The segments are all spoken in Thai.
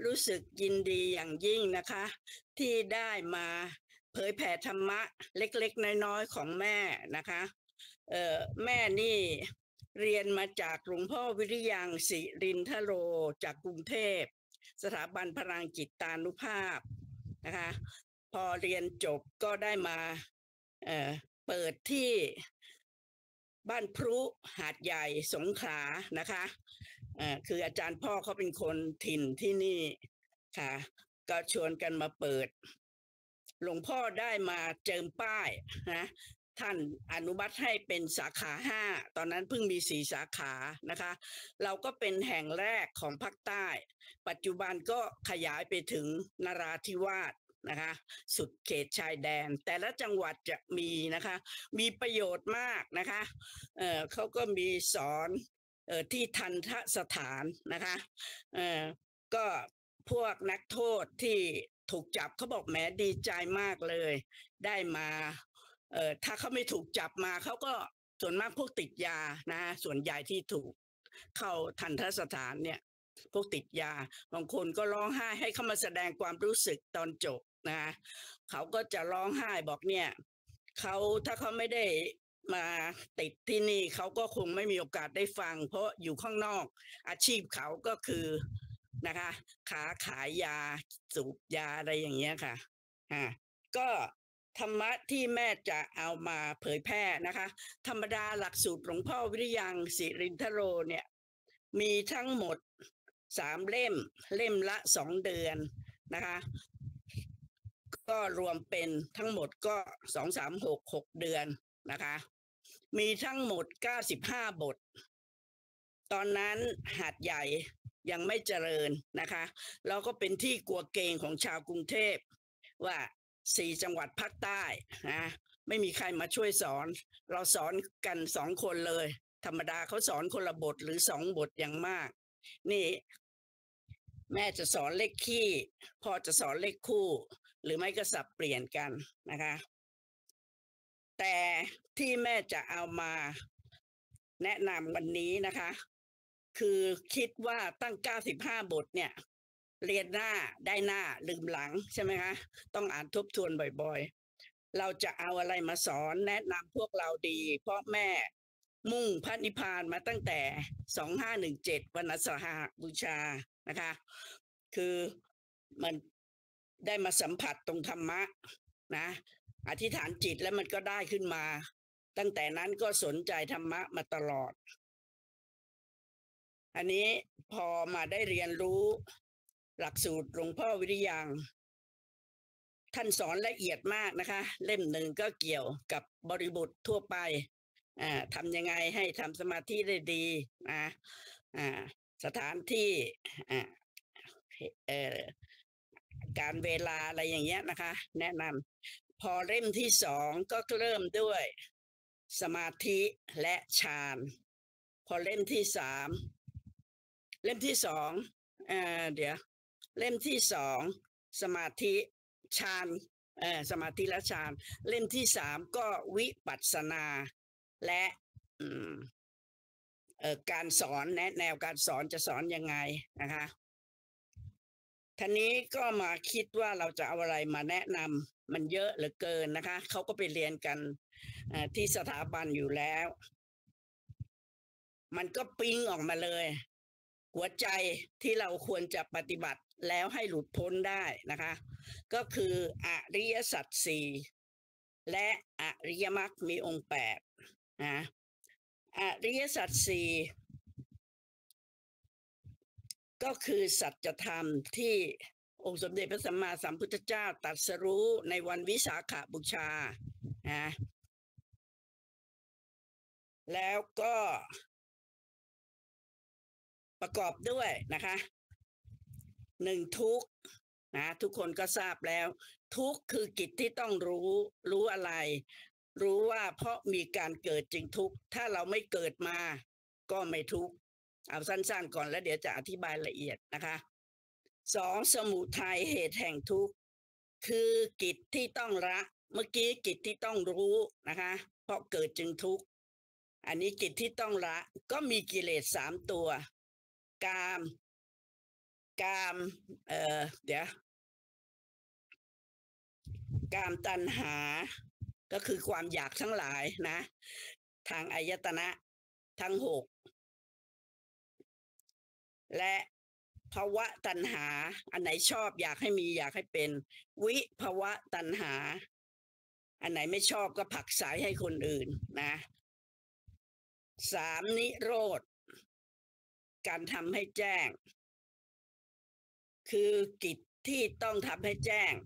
รู้สึกยินดีอย่างยิ่งนะคะที่ได้มาเผยแผ่ธรรมะเล็กๆน้อยๆของแม่นะคะแม่นี่เรียนมาจากหลวงพ่อวิริยังศิรินทโรจากกรุงเทพสถาบันพลังจิตานุภาพนะคะพอเรียนจบก็ได้มาเอ่อเปิดที่บ้านพรุหาดใหญ่สงขลานะคะคืออาจารย์พ่อเขาเป็นคนถิ่นที่นี่ค่ะก็ชวนกันมาเปิดหลวงพ่อได้มาเจิมป้ายนะท่านอนุมัติให้เป็นสาขา5ตอนนั้นเพิ่งมี4สาขานะคะเราก็เป็นแห่งแรกของภาคใต้ปัจจุบันก็ขยายไปถึงนราธิวาสนะคะสุดเขตชายแดนแต่ละจังหวัดจะมีนะคะมีประโยชน์มากนะคะเขาก็มีสอนที่ทันทสถานนะคะก็พวกนักโทษที่ถูกจับเขาบอกแหมดีใจมากเลยได้มาถ้าเขาไม่ถูกจับมาเขาก็ส่วนมากพวกติดยานะส่วนใหญ่ที่ถูกเข้าทันทสถานเนี่ยพวกติดยาบางคนก็ร้องไห้ให้เขามาแสดงความรู้สึกตอนจบนะเขาก็จะร้องไห้บอกเนี่ยเขาถ้าเขาไม่ได้มาติดที่นี่เขาก็คงไม่มีโอกาสได้ฟังเพราะอยู่ข้างนอกอาชีพเขาก็คือนะคะขายยาสูบยาอะไรอย่างเงี้ยค่ะก็ธรรมะที่แม่จะเอามาเผยแพร่นะคะธรรมดาหลักสูตรหลวงพ่อวิริยังศิรินทโรเนี่ยมีทั้งหมด3เล่มเล่มละ2 เดือนนะคะก็รวมเป็นทั้งหมดก็2 3 6 6 เดือนนะคะมีทั้งหมด95บทตอนนั้นหาดใหญ่ยังไม่เจริญนะคะเราก็เป็นที่กลัวเกรงของชาวกรุงเทพว่า4จังหวัดภาคใต้นะไม่มีใครมาช่วยสอนเราสอนกัน2 คนเลยธรรมดาเขาสอนคนละบทหรือ2 บทอย่างมากนี่แม่จะสอนเลขคี่พ่อจะสอนเลขคู่หรือไม่ก็สับเปลี่ยนกันนะคะแต่ที่แม่จะเอามาแนะนำวันนี้นะคะคือคิดว่าตั้ง95บทเนี่ยเรียนหน้าได้หน้าลืมหลังใช่ไหมคะต้องอ่านทบทวนบ่อยๆเราจะเอาอะไรมาสอนแนะนำพวกเราดีเพราะแม่มุ่งพระนิพพานมาตั้งแต่2517วันอาสาฬหบูชานะคะคือมันได้มาสัมผัสตรงธรรมะนะอธิษฐานจิตแล้วมันก็ได้ขึ้นมาตั้งแต่นั้นก็สนใจธรรมะมาตลอดอันนี้พอมาได้เรียนรู้หลักสูตรหลวงพ่อวิริยังท่านสอนละเอียดมากนะคะเล่มหนึ่งก็เกี่ยวกับบริบททั่วไปทำยังไงให้ทำสมาธิได้ดีนะสถานที่การเวลาอะไรอย่างเงี้ยนะคะแนะนำพอเล่มที่2ก็เริ่มด้วยสมาธิและฌานพอเล่มที่3เล่มที่2เดี๋ยวเล่มที่2สมาธิฌานสมาธิและฌานเล่มที่3ก็วิปัสสนาและการสอนแนวการสอนจะสอนยังไงนะคะท่านี้ก็มาคิดว่าเราจะเอาอะไรมาแนะนำมันเยอะเหลือเกินนะคะเขาก็ไปเรียนกันที่สถาบันอยู่แล้วมันก็ปิ๊งออกมาเลยหัวใจที่เราควรจะปฏิบัติแล้วให้หลุดพ้นได้นะคะก็คืออริยสัจ4และอริยมรรคมีองค์8นะอริยสัจ4ก็คือสัจธรรมที่องค์สมเด็จพระสัมมาสัมพุทธเจ้าตรัสรู้ในวันวิสาขบูชานะแล้วก็ประกอบด้วยนะคะ1ทุกข์นะทุกคนก็ทราบแล้วทุกข์คือกิจที่ต้องรู้อะไรรู้ว่าเพราะมีการเกิดจึงทุกข์ถ้าเราไม่เกิดมาก็ไม่ทุกข์เอาสั้นๆก่อนแล้วเดี๋ยวจะอธิบายละเอียดนะคะ2สมุทัยเหตุแห่งทุกข์คือกิจที่ต้องละเมื่อกี้กิจที่ต้องรู้นะคะเพราะเกิดจึงทุกข์อันนี้กิจที่ต้องละก็มีกิเลส3ตัวกามกามเดี๋ยวกามตัณหาก็คือความอยากทั้งหลายนะทางอายตนะทั้ง6และภาวะตัณหาอันไหนชอบอยากให้มีอยากให้เป็นวิภาวะตัณหาอันไหนไม่ชอบก็ผลักไสให้คนอื่นนะ3นิโรธการทำให้แจ้งคือกิจที่ต้องทำให้แจ้ง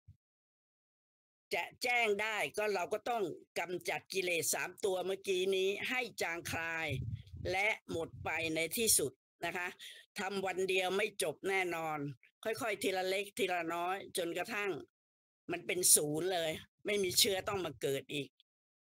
จะแจ้งได้ก็เราก็ต้องกำจัดกิเลส3ตัวเมื่อกี้นี้ให้จางคลายและหมดไปในที่สุดนะคะทำวันเดียวไม่จบแน่นอนค่อยๆทีละเล็กทีละน้อยจนกระทั่งมันเป็น0เลยไม่มีเชื้อต้องมาเกิดอีก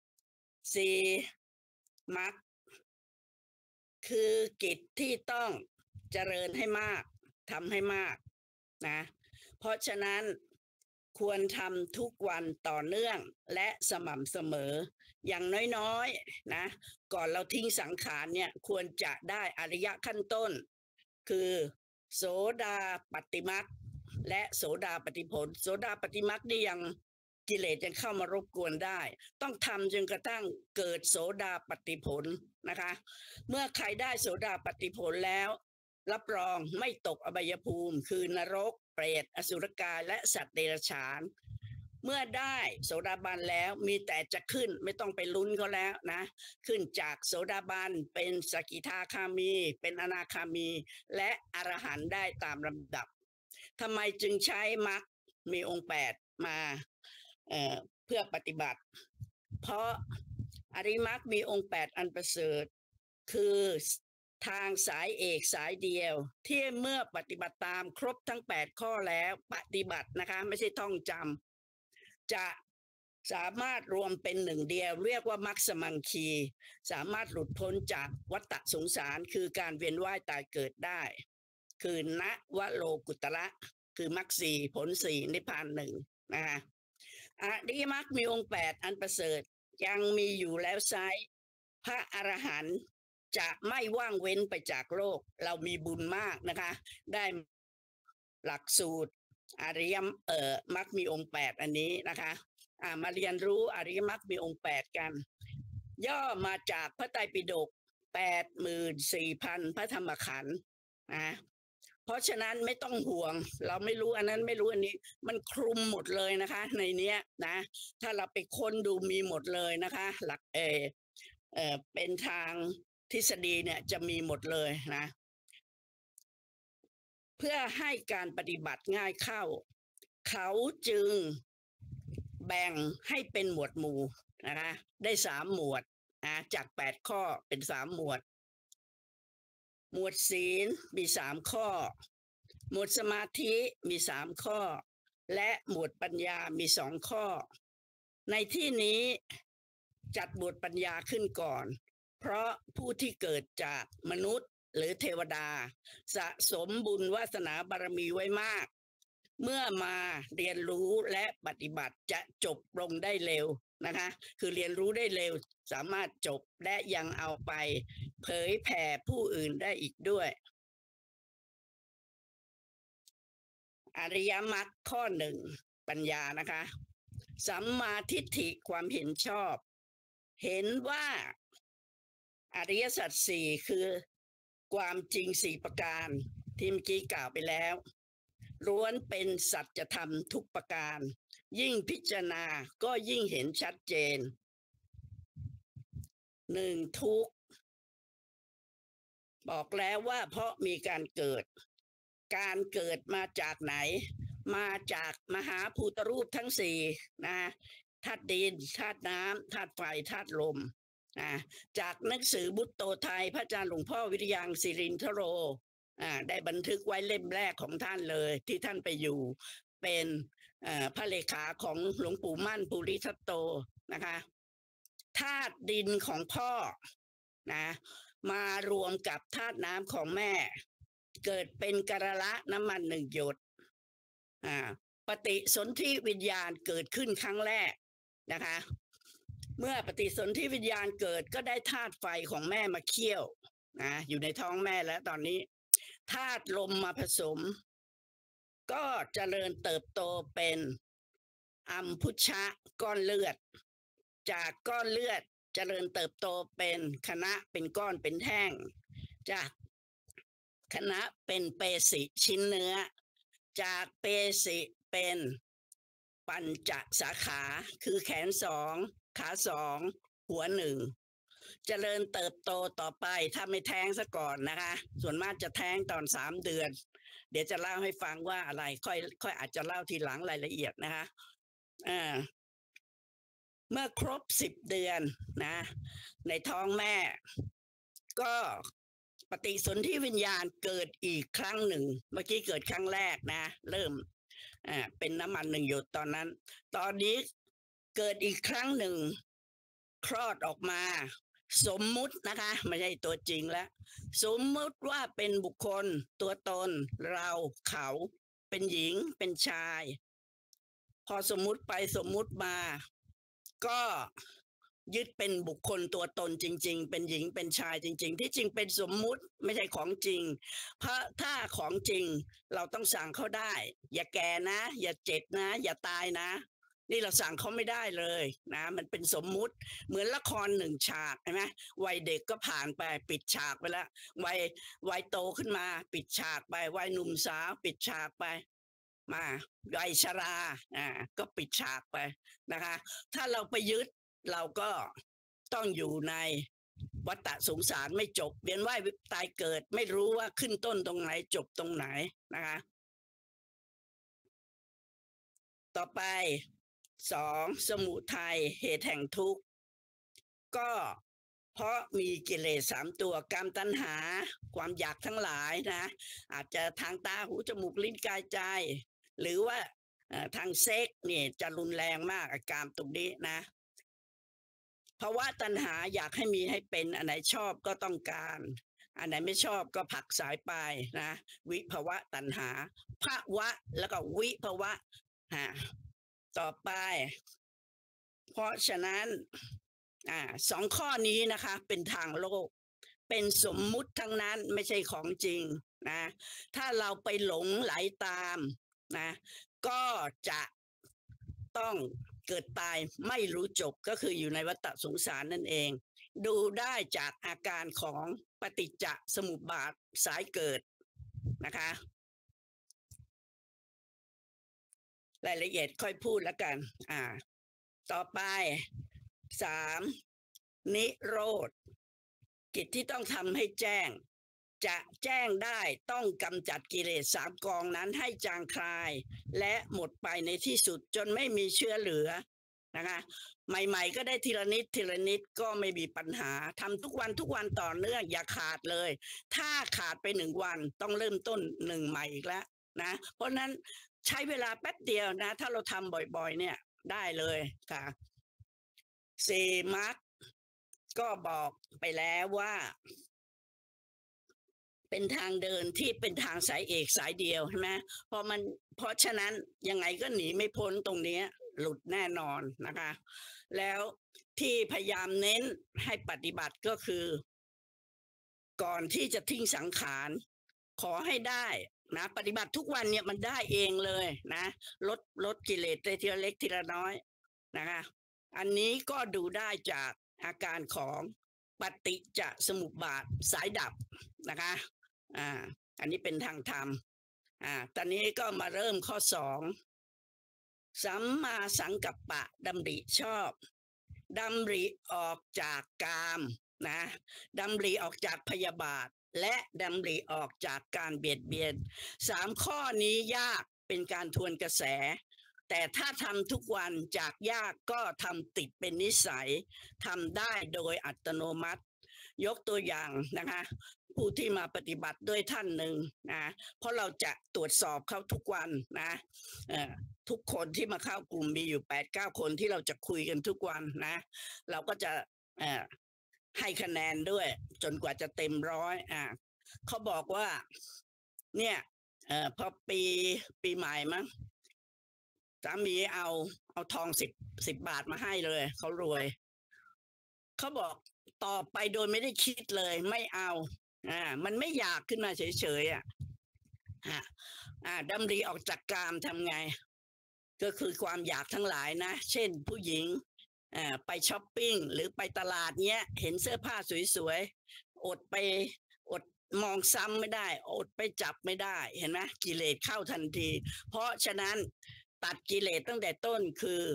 4มรรคคือกิจที่ต้องเจริญให้มากทำให้มากนะเพราะฉะนั้นควรทำทุกวันต่อเนื่องและสม่ำเสมออย่างน้อยๆนะก่อนเราทิ้งสังขารเนี่ยควรจะได้อริยะขั้นต้นคือโสดาปัตติมรรคและโสดาปัตติผลโสดาปัตติมรรคนี่ยังกิเลสยังเข้ามารบกวนได้ต้องทำจนกระทั่งเกิดโสดาปัตติผลนะคะเมื่อใครได้โสดาปัตติผลแล้วรับรองไม่ตกอบายภูมิคือนรกเปรตอสุรกายและสัตว์เดรัจฉานเมื่อได้โสดาบันแล้วมีแต่จะขึ้นไม่ต้องไปลุ้นเขาแล้วนะขึ้นจากโสดาบันเป็นสกิทาคามีเป็นอนาคามีและอรหันต์ได้ตามลำดับทำไมจึงใช้มรรคมีองค์8มาเพื่อปฏิบัติเพราะอริมรรคมีองค์8อันประเสริฐคือทางสายเอกสายเดียวที่เมื่อปฏิบัติตามครบทั้ง8ข้อแล้วปฏิบัตินะคะไม่ใช่ท่องจำจะสามารถรวมเป็นหนึ่งเดียวเรียกว่ามรรคสมังคีสามารถหลุดพ้นจากวัฏสงสารคือการเวียนว่ายตายเกิดได้คือณวโลกุตระคือมรรค4ผล4นิพพาน1นะคะอริยมรรคมีองค์8อันประเสริฐยังมีอยู่แล้วไซพระอรหันต์จะไม่ว่างเว้นไปจากโลกเรามีบุญมากนะคะได้หลักสูตรอริยมรรคมีองค์8อันนี้นะคะมาเรียนรู้อริยมรรคมีองค์8กันย่อมาจากพระไตรปิฎก84,000พระธรรมขันธ์นะเพราะฉะนั้นไม่ต้องห่วงเราไม่รู้อันนั้นไม่รู้อันนี้มันคลุมหมดเลยนะคะในเนี้ยนะถ้าเราไปค้นดูมีหมดเลยนะคะหลักเป็นทางทฤษฎีเนี่ยจะมีหมดเลยนะเพื่อให้การปฏิบัติง่ายเข้าเขาจึงแบ่งให้เป็นหมวดหมู่นะคะได้3หมวดนะจาก8ข้อเป็น3หมวดหมวดศีลมี3ข้อหมวดสมาธิมี3ข้อและหมวดปัญญามี2ข้อในที่นี้จัดหมวดปัญญาขึ้นก่อนเพราะผู้ที่เกิดจากมนุษย์หรือเทวดาสะสมบุญวาสนาบารมีไว้มากเมื่อมาเรียนรู้และปฏิบัติจะจบลงได้เร็วนะคะคือเรียนรู้ได้เร็วสามารถจบและยังเอาไปเผยแผ่ผู้อื่นได้อีกด้วยอริยมรรคข้อ1ปัญญานะคะสัมมาทิฏฐิความเห็นชอบเห็นว่าอริยสัจ4คือความจริง4ประการที่เมื่อกี้กล่าวไปแล้วล้วนเป็นสัจธรรมทุกประการยิ่งพิจารณาก็ยิ่งเห็นชัดเจน1ทุกข์บอกแล้วว่าเพราะมีการเกิดมาจากไหนมาจากมหาภูตรูปทั้ง4นะธาตุดินธาตุน้ำธาตุไฟธาตุลมจากหนังสือบุตโตไทยพระอาจารย์หลวงพ่อวิริยังศิรินทโรได้บันทึกไว้เล่มแรกของท่านเลยที่ท่านไปอยู่เป็นพระเลขาของหลวงปู่มั่นภูริทัตโตนะคะธาตุดินของพ่อนะมารวมกับธาตุน้ำของแม่เกิดเป็นกระละน้ำมัน1หยดปฏิสนธิวิญญาณเกิดขึ้นครั้งแรกนะคะเมื่อปฏิสนธิวิญญาณเกิดก็ได้ธาตุไฟของแม่มาเคี่ยวอยู่ในท้องแม่แล้วตอนนี้ธาตุลมมาผสมก็เจริญเติบโตเป็นอัมพุชะก้อนเลือดจากก้อนเลือดเจริญเติบโตเป็นคณะเป็นก้อนเป็นแท่งจากคณะเป็นเปสิชิ้นเนื้อจากเปสิเป็นปัญจสาขาคือแขนสองขาสองหัวหนึ่งเจริญเติบโตต่อไปถ้าไม่แท้งซะก่อนนะคะส่วนมากจะแท้งตอน3 เดือนเดี๋ยวจะเล่าให้ฟังว่าอะไรค่อยอาจจะเล่าทีหลังรายละเอียดนะคะเมื่อครบ10 เดือนนะในท้องแม่ก็ปฏิสนธิวิญญาณเกิดอีกครั้งหนึ่งเมื่อกี้เกิดครั้งแรกนะเริ่มเป็นน้ำมัน1 หยดตอนนั้นตอนนี้เกิดอีกครั้งหนึ่งคลอดออกมาสมมุตินะคะไม่ใช่ตัวจริงแล้วสมมุติว่าเป็นบุคคลตัวตนเราเขาเป็นหญิงเป็นชายพอสมมุติไปสมมุติมาก็ยึดเป็นบุคคลตัวตนจริงๆเป็นหญิงเป็นชายจริงๆที่จริงเป็นสมมุติไม่ใช่ของจริงเพราะถ้าของจริงเราต้องสั่งเขาได้อย่าแก่นะอย่าเจ็บนะอย่าตายนะนี่เราสั่งเขาไม่ได้เลยนะมันเป็นสมมุติเหมือนละคร1 ฉากใช่ไหมวัยเด็กก็ผ่านไปปิดฉากไปแล้ววัยโตขึ้นมาปิดฉากไปวัยหนุ่มสาวปิดฉากไปมาวัยชราก็ปิดฉากไปนะคะถ้าเราไปยึดเราก็ต้องอยู่ในวัฏสงสารไม่จบเวียนว่ายตายเกิดไม่รู้ว่าขึ้นต้นตรงไหนจบตรงไหนนะคะต่อไป2 สมุทัยเหตุแห่งทุกข์ก็เพราะมีกิเลส3 ตัวกามตัณหาความอยากทั้งหลายนะอาจจะทางตาหูจมูกลิ้นกายใจหรือว่าทางเซ็กเนี่ยจะรุนแรงมากอาการตรงนี้นะภาวะตัณหาอยากให้มีให้เป็นอันไหนชอบก็ต้องการอันไหนไม่ชอบก็ผลักสายไปนะวิภาวะตัณหาภาวะแล้วก็วิภาวะต่อไปเพราะฉะนั้น2 ข้อนี้นะคะเป็นทางโลกเป็นสมมุติทั้งนั้นไม่ใช่ของจริงนะถ้าเราไปหลงไหลตามนะก็จะต้องเกิดตายไม่รู้จบก็คืออยู่ในวัฏสงสารนั่นเองดูได้จากอาการของปฏิจจสมุปบาทสายเกิดนะคะรายละเอียดค่อยพูดแล้วกันต่อไป3 นิโรธกิจที่ต้องทำให้แจ้งจะแจ้งได้ต้องกำจัดกิเลส3 กองนั้นให้จางคลายและหมดไปในที่สุดจนไม่มีเชื้อเหลือนะคะใหม่ๆก็ได้ทีละนิดทีละนิดก็ไม่มีปัญหาทำทุกวันต่อเนื่องอย่าขาดเลยถ้าขาดไป1 วันต้องเริ่มต้น1 ใหม่อีกแล้วนะเพราะนั้นใช้เวลาแป๊บเดียวนะถ้าเราทำบ่อยๆเนี่ยได้เลยค่ะ4 มรรคก็บอกไปแล้วว่าเป็นทางเดินที่เป็นทางสายเอกสายเดียวใช่ไหมเพราะฉะนั้นยังไงก็หนีไม่พ้นตรงนี้หลุดแน่นอนนะคะแล้วที่พยายามเน้นให้ปฏิบัติก็คือก่อนที่จะทิ้งสังขารขอให้ได้นะปฏิบัติทุกวันเนี่ยมันได้เองเลยนะลดกิเลสได้ทีละเล็กทีละน้อยนะคะอันนี้ก็ดูได้จากอาการของปฏิจจสมุปบาทสายดับนะคะอันนี้เป็นทางธรรมตอนนี้ก็มาเริ่มข้อ2สัมมาสังกัปปะดำริชอบดำริออกจากกามนะดำริออกจากพยาบาทและดำริออกจากการเบียดเบียน3 ข้อนี้ยากเป็นการทวนกระแสแต่ถ้าทำทุกวันจากยากก็ทำติดเป็นนิสัยทำได้โดยอัตโนมัติยกตัวอย่างนะคะผู้ที่มาปฏิบัติด้วยท่านหนึ่งนะเพราะเราจะตรวจสอบเขาทุกวันนะทุกคนที่มาเข้ากลุ่มมีอยู่8-9 คนที่เราจะคุยกันทุกวันนะเราก็จะให้คะแนนด้วยจนกว่าจะเต็ม100เขาบอกว่าเนี่ยพอปีใหม่มั้งสามีเอาทอง10 บาทมาให้เลยเขารวยเขาบอกตอบไปโดยไม่ได้คิดเลยไม่เอามันไม่อยากขึ้นมาเฉยๆดำริออกจากกามทำไงก็คือความอยากทั้งหลายนะเช่นผู้หญิงไปช้อปปิ้งหรือไปตลาดเนี้ยเห็นเสื้อผ้าสวยๆอดมองซ้ำไม่ได้อดไปจับไม่ได้เห็นไหมกิเลสเข้าทันทีเพราะฉะนั้นตัดกิเลสตั้งแต่ต้นคือ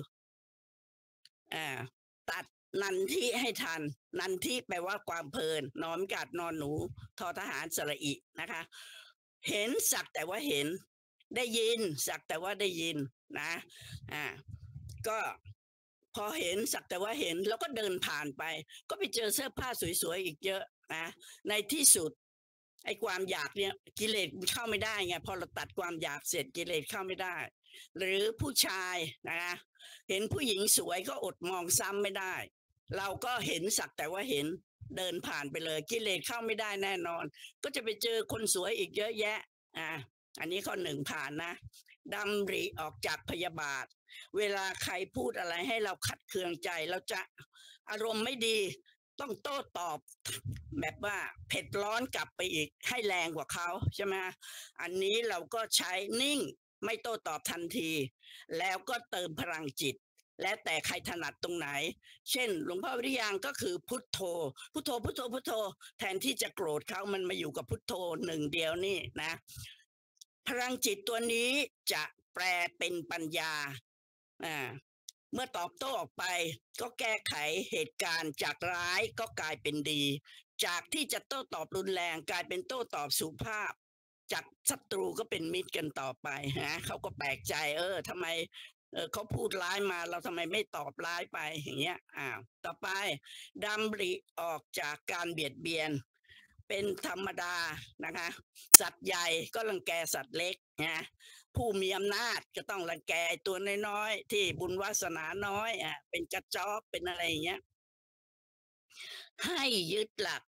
ตัดนันทิให้ทันนันทิแปลว่าความเพลินนอนกัดนอนหนูทอทหารสระอินะคะเห็นสักแต่ว่าเห็นได้ยินสักแต่ว่าได้ยินนะก็พอเห็นสักแต่ว่าเห็นแล้วก็เดินผ่านไปก็ไปเจอเสื้อผ้าสวยๆอีกเยอะนะในที่สุดไอ้ความอยากเนี่ยกิเลสเข้าไม่ได้ไงพอเราตัดความอยากเสร็จกิเลสเข้าไม่ได้หรือผู้ชายนะเห็นผู้หญิงสวยก็อดมองซ้ำไม่ได้เราก็เห็นสักแต่ว่าเห็นเดินผ่านไปเลยกิเลสเข้าไม่ได้แน่นอนก็จะไปเจอคนสวยอีกเยอะแยะอันนี้ข้อหนึ่งผ่านนะดำริออกจากพยาบาทเวลาใครพูดอะไรให้เราขัดเคืองใจเราจะอารมณ์ไม่ดีต้องโต้ตอบแบบว่าเผ็ดร้อนกลับไปอีกให้แรงกว่าเขาใช่ไหมอันนี้เราก็ใช้นิ่งไม่โต้ตอบทันทีแล้วก็เติมพลังจิตและแต่ใครถนัดตรงไหนเช่นหลวงพ่อวิริยังก็คือพุทโธพุทโธพุทโธพุทโธแทนที่จะโกรธเขามันมาอยู่กับพุทโธหนึ่งเดียวนี่นะพลังจิตตัวนี้จะแปลเป็นปัญญาเมื่อตอบโต้ออกไปก็แก้ไขเหตุการณ์จากร้ายก็กลายเป็นดีจากที่จะโต้ตอบรุนแรงกลายเป็นโต้ตอบสุภาพจากศัตรูก็เป็นมิตรกันต่อไปนะเขาก็แปลกใจทำไมเขาพูดร้ายมาเราทำไมไม่ตอบร้ายไปอย่างเงี้ยต่อไปดำริออกจากการเบียดเบียนเป็นธรรมดานะคะสัตว์ใหญ่ก็รังแกสัตว์เล็กนะผู้มีอำนาจก็ต้องรังแกตัวน้อยๆที่บุญวาสนาน้อยเป็นกระจอกเป็นอะไรอย่างเงี้ยให้ยึดหลัก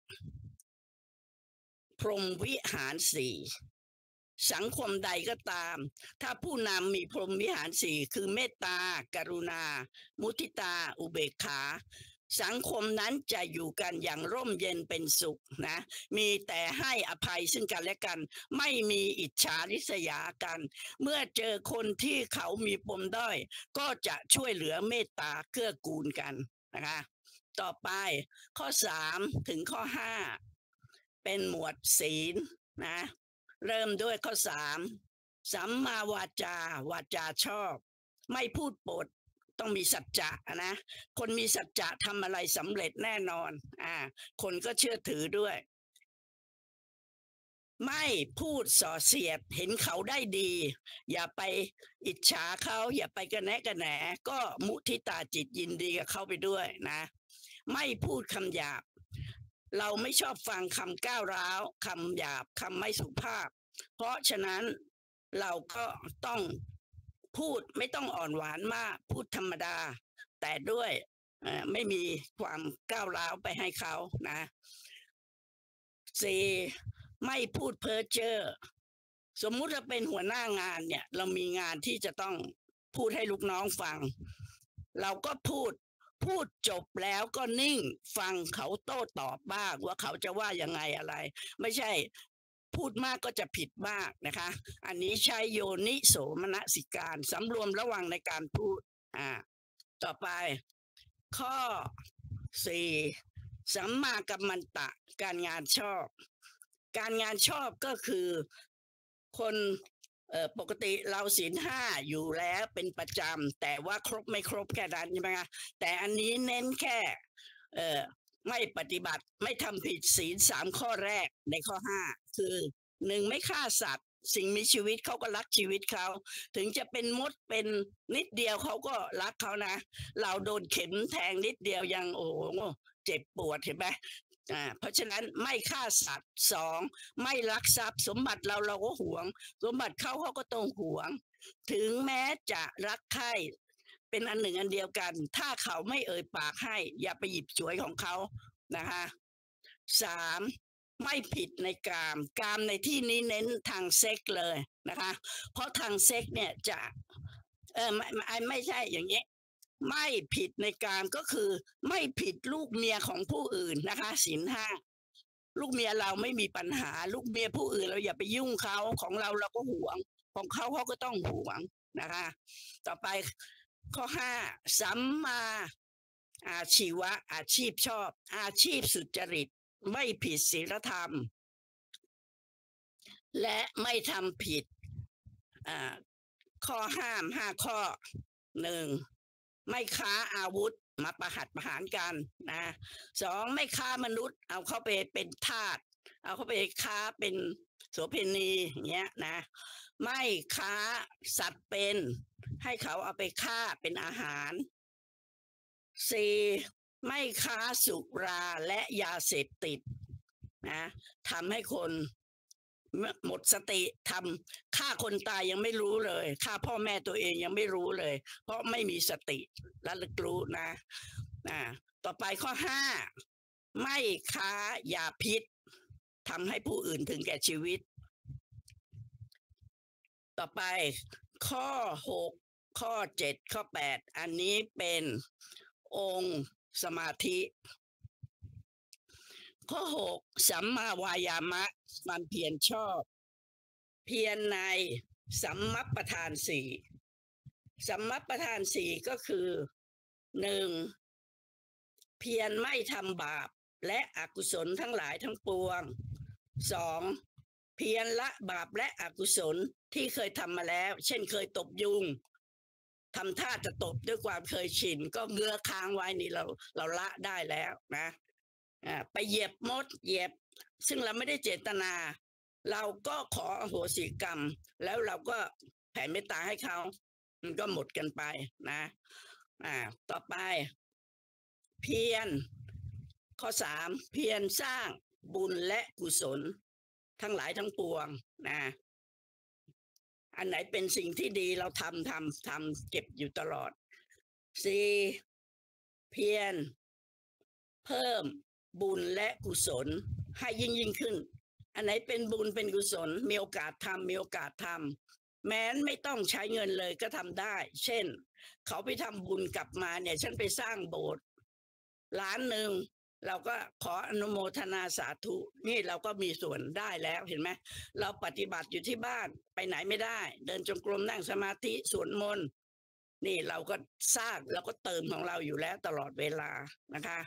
พรหมวิหารสี่สังคมใดก็ตามถ้าผู้นำมีพรหมวิหารสี่คือเมตตากรุณามุทิตาอุเบกขาสังคมนั้นจะอยู่กันอย่างร่มเย็นเป็นสุขนะมีแต่ให้อภัยซึ่งกันและกันไม่มีอิจฉาริษยากันเมื่อเจอคนที่เขามีปมด้อยก็จะช่วยเหลือเมตตาเกื้อกูลกันนะคะต่อไปข้อ3ถึงข้อ5เป็นหมวดศีลนะเริ่มด้วยข้อ3สัมมาวาจาวาจาชอบไม่พูดปดต้องมีสัจจะนะคนมีสัจจะทำอะไรสำเร็จแน่นอนคนก็เชื่อถือด้วยไม่พูดส่อเสียดเห็นเขาได้ดีอย่าไปอิจฉาเขาอย่าไปกระแนะกระแหนก็มุทิตาจิตยินดีกับเขาไปด้วยนะไม่พูดคำหยาบเราไม่ชอบฟังคำก้าวร้าวคำหยาบคำไม่สุภาพเพราะฉะนั้นเราก็ต้องพูดไม่ต้องอ่อนหวานมากพูดธรรมดาแต่ด้วยไม่มีความก้าวร้าวไปให้เขานะ4ไม่พูดเพ้อเจ้อสมมุติเราเป็นหัวหน้างานเนี่ยเรามีงานที่จะต้องพูดให้ลูกน้องฟังเราก็พูดจบแล้วก็นิ่งฟังเขาโต้ตอบบ้างว่าเขาจะว่ายังไงอะไรไม่ใช่พูดมากก็จะผิดมากนะคะอันนี้ใช้โยนิโสมนสิการสำรวมระวังในการพูดต่อไปข้อ4สัมมากัมมันตะการงานชอบการงานชอบก็คือคนปกติเราศีล5อยู่แล้วเป็นประจำแต่ว่าครบไม่ครบแค่นั้นใช่ไหมคะแต่อันนี้เน้นแค่ไม่ปฏิบัติไม่ทำผิดศีล3ข้อแรกในข้อ5คือ1ไม่ฆ่าสัตว์สิ่งมีชีวิตเขาก็รักชีวิตเขาถึงจะเป็นมดเป็นนิดเดียวเขาก็รักเขานะเราโดนเข็มแทงนิดเดียวยังโอ้เจ็บปวดเห็นไหมเพราะฉะนั้นไม่ฆ่าสัตว์2ไม่ลักทรัพย์สมบัติเราก็หวงสมบัติเขาก็ต้องหวงถึงแม้จะรักใคร่เป็นอันหนึ่งอันเดียวกันถ้าเขาไม่เอ่ยปากให้อย่าไปหยิบฉวยของเขานะคะ3ไม่ผิดในกามในที่นี้เน้นทางเซ็กเลยนะคะเพราะทางเซ็กเนี่ยจะไม่ใช่อย่างนี้ไม่ผิดในกามก็คือไม่ผิดลูกเมียของผู้อื่นนะคะศีล5 ลูกเมียเราไม่มีปัญหาลูกเมียผู้อื่นเราอย่าไปยุ่งเขาของเราเราก็หวงของเขาเขาก็ต้องหวงนะคะต่อไปข้อห้าสัมมาอาชีวะอาชีพชอบอาชีพสุจริตไม่ผิดศีลธรรมและไม่ทำผิดข้อห้าม5 ข้อ1ไม่ค้าอาวุธมาประหัตประหารกันนะ2ไม่ค้ามนุษย์เอาเข้าไปเป็นทาสเอาเข้าไปค้าเป็นโสเภณีอย่างเงี้ยนะไม่ค้าสัตว์เป็นให้เขาเอาไปฆ่าเป็นอาหาร4ไม่ค้าสุราและยาเสพติดนะทำให้คนหมดสติทำฆ่าคนตายยังไม่รู้เลยฆ่าพ่อแม่ตัวเองยังไม่รู้เลยเพราะไม่มีสติระลึกรู้นะต่อไปข้อ5ไม่ค้ายาพิษทำให้ผู้อื่นถึงแก่ชีวิตต่อไปข้อ6ข้อ7ข้อ8อันนี้เป็นองค์สมาธิข้อ6สัมมาวายามะความเพียรชอบเพียรในสัมมัปปทาน4สัมมัปปทาน4ก็คือ1เพียรไม่ทำบาปและอกุศลทั้งหลายทั้งปวง2เพียรละบาปและอกุศลที่เคยทำมาแล้วเช่นเคยตบยุงทำท่าจะตบด้วยความเคยชินก็เงื้อค้างไว้นี่เราละได้แล้วนะไปเหยียบมดเหยียบซึ่งเราไม่ได้เจตนาเราก็ขออโหสิกรรมแล้วเราก็แผ่เมตตาให้เขามันก็หมดกันไปนะต่อไปเพียรข้อ3เพียรสร้างบุญและกุศลทั้งหลายทั้งปวงนะอันไหนเป็นสิ่งที่ดีเราทำเก็บอยู่ตลอด4เพียรเพิ่มบุญและกุศลให้ยิ่งขึ้นอันไหนเป็นบุญเป็นกุศลมีโอกาสทำแม้นไม่ต้องใช้เงินเลยก็ทำได้เช่นเขาไปทำบุญกลับมาเนี่ยฉันไปสร้างโบสถ์1,000,000เราก็ขออนุโมทนาสาธุนี่เราก็มีส่วนได้แล้วเห็นไหมเราปฏิบัติอยู่ที่บ้านไปไหนไม่ได้เดินจงกรมนั่งสมาธิสวดมนต์นี่เราก็สร้างเราก็เติมของเราอยู่แล้วตลอดเวลานะคะ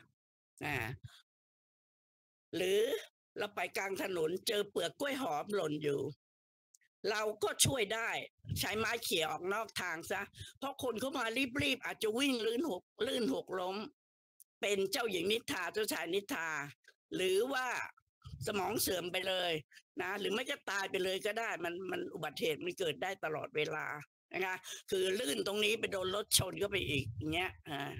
หรือเราไปกลางถนนเจอเปลือกกล้วยหอมหล่นอยู่เราก็ช่วยได้ใช้ไม้เขี่ยออกนอกทางซะเพราะคนเข้ามารีบอาจจะวิ่งลื่นหกล้มเป็นเจ้าหญิงนิทราเจ้าชายนิทราหรือว่าสมองเสื่อมไปเลยนะหรือไม่ก็ตายไปเลยก็ได้มันอุบัติเหตุมันเกิดได้ตลอดเวลานะคะคือลื่นตรงนี้ไปโดนรถชนก็ไปอีกอย่างเงี้ย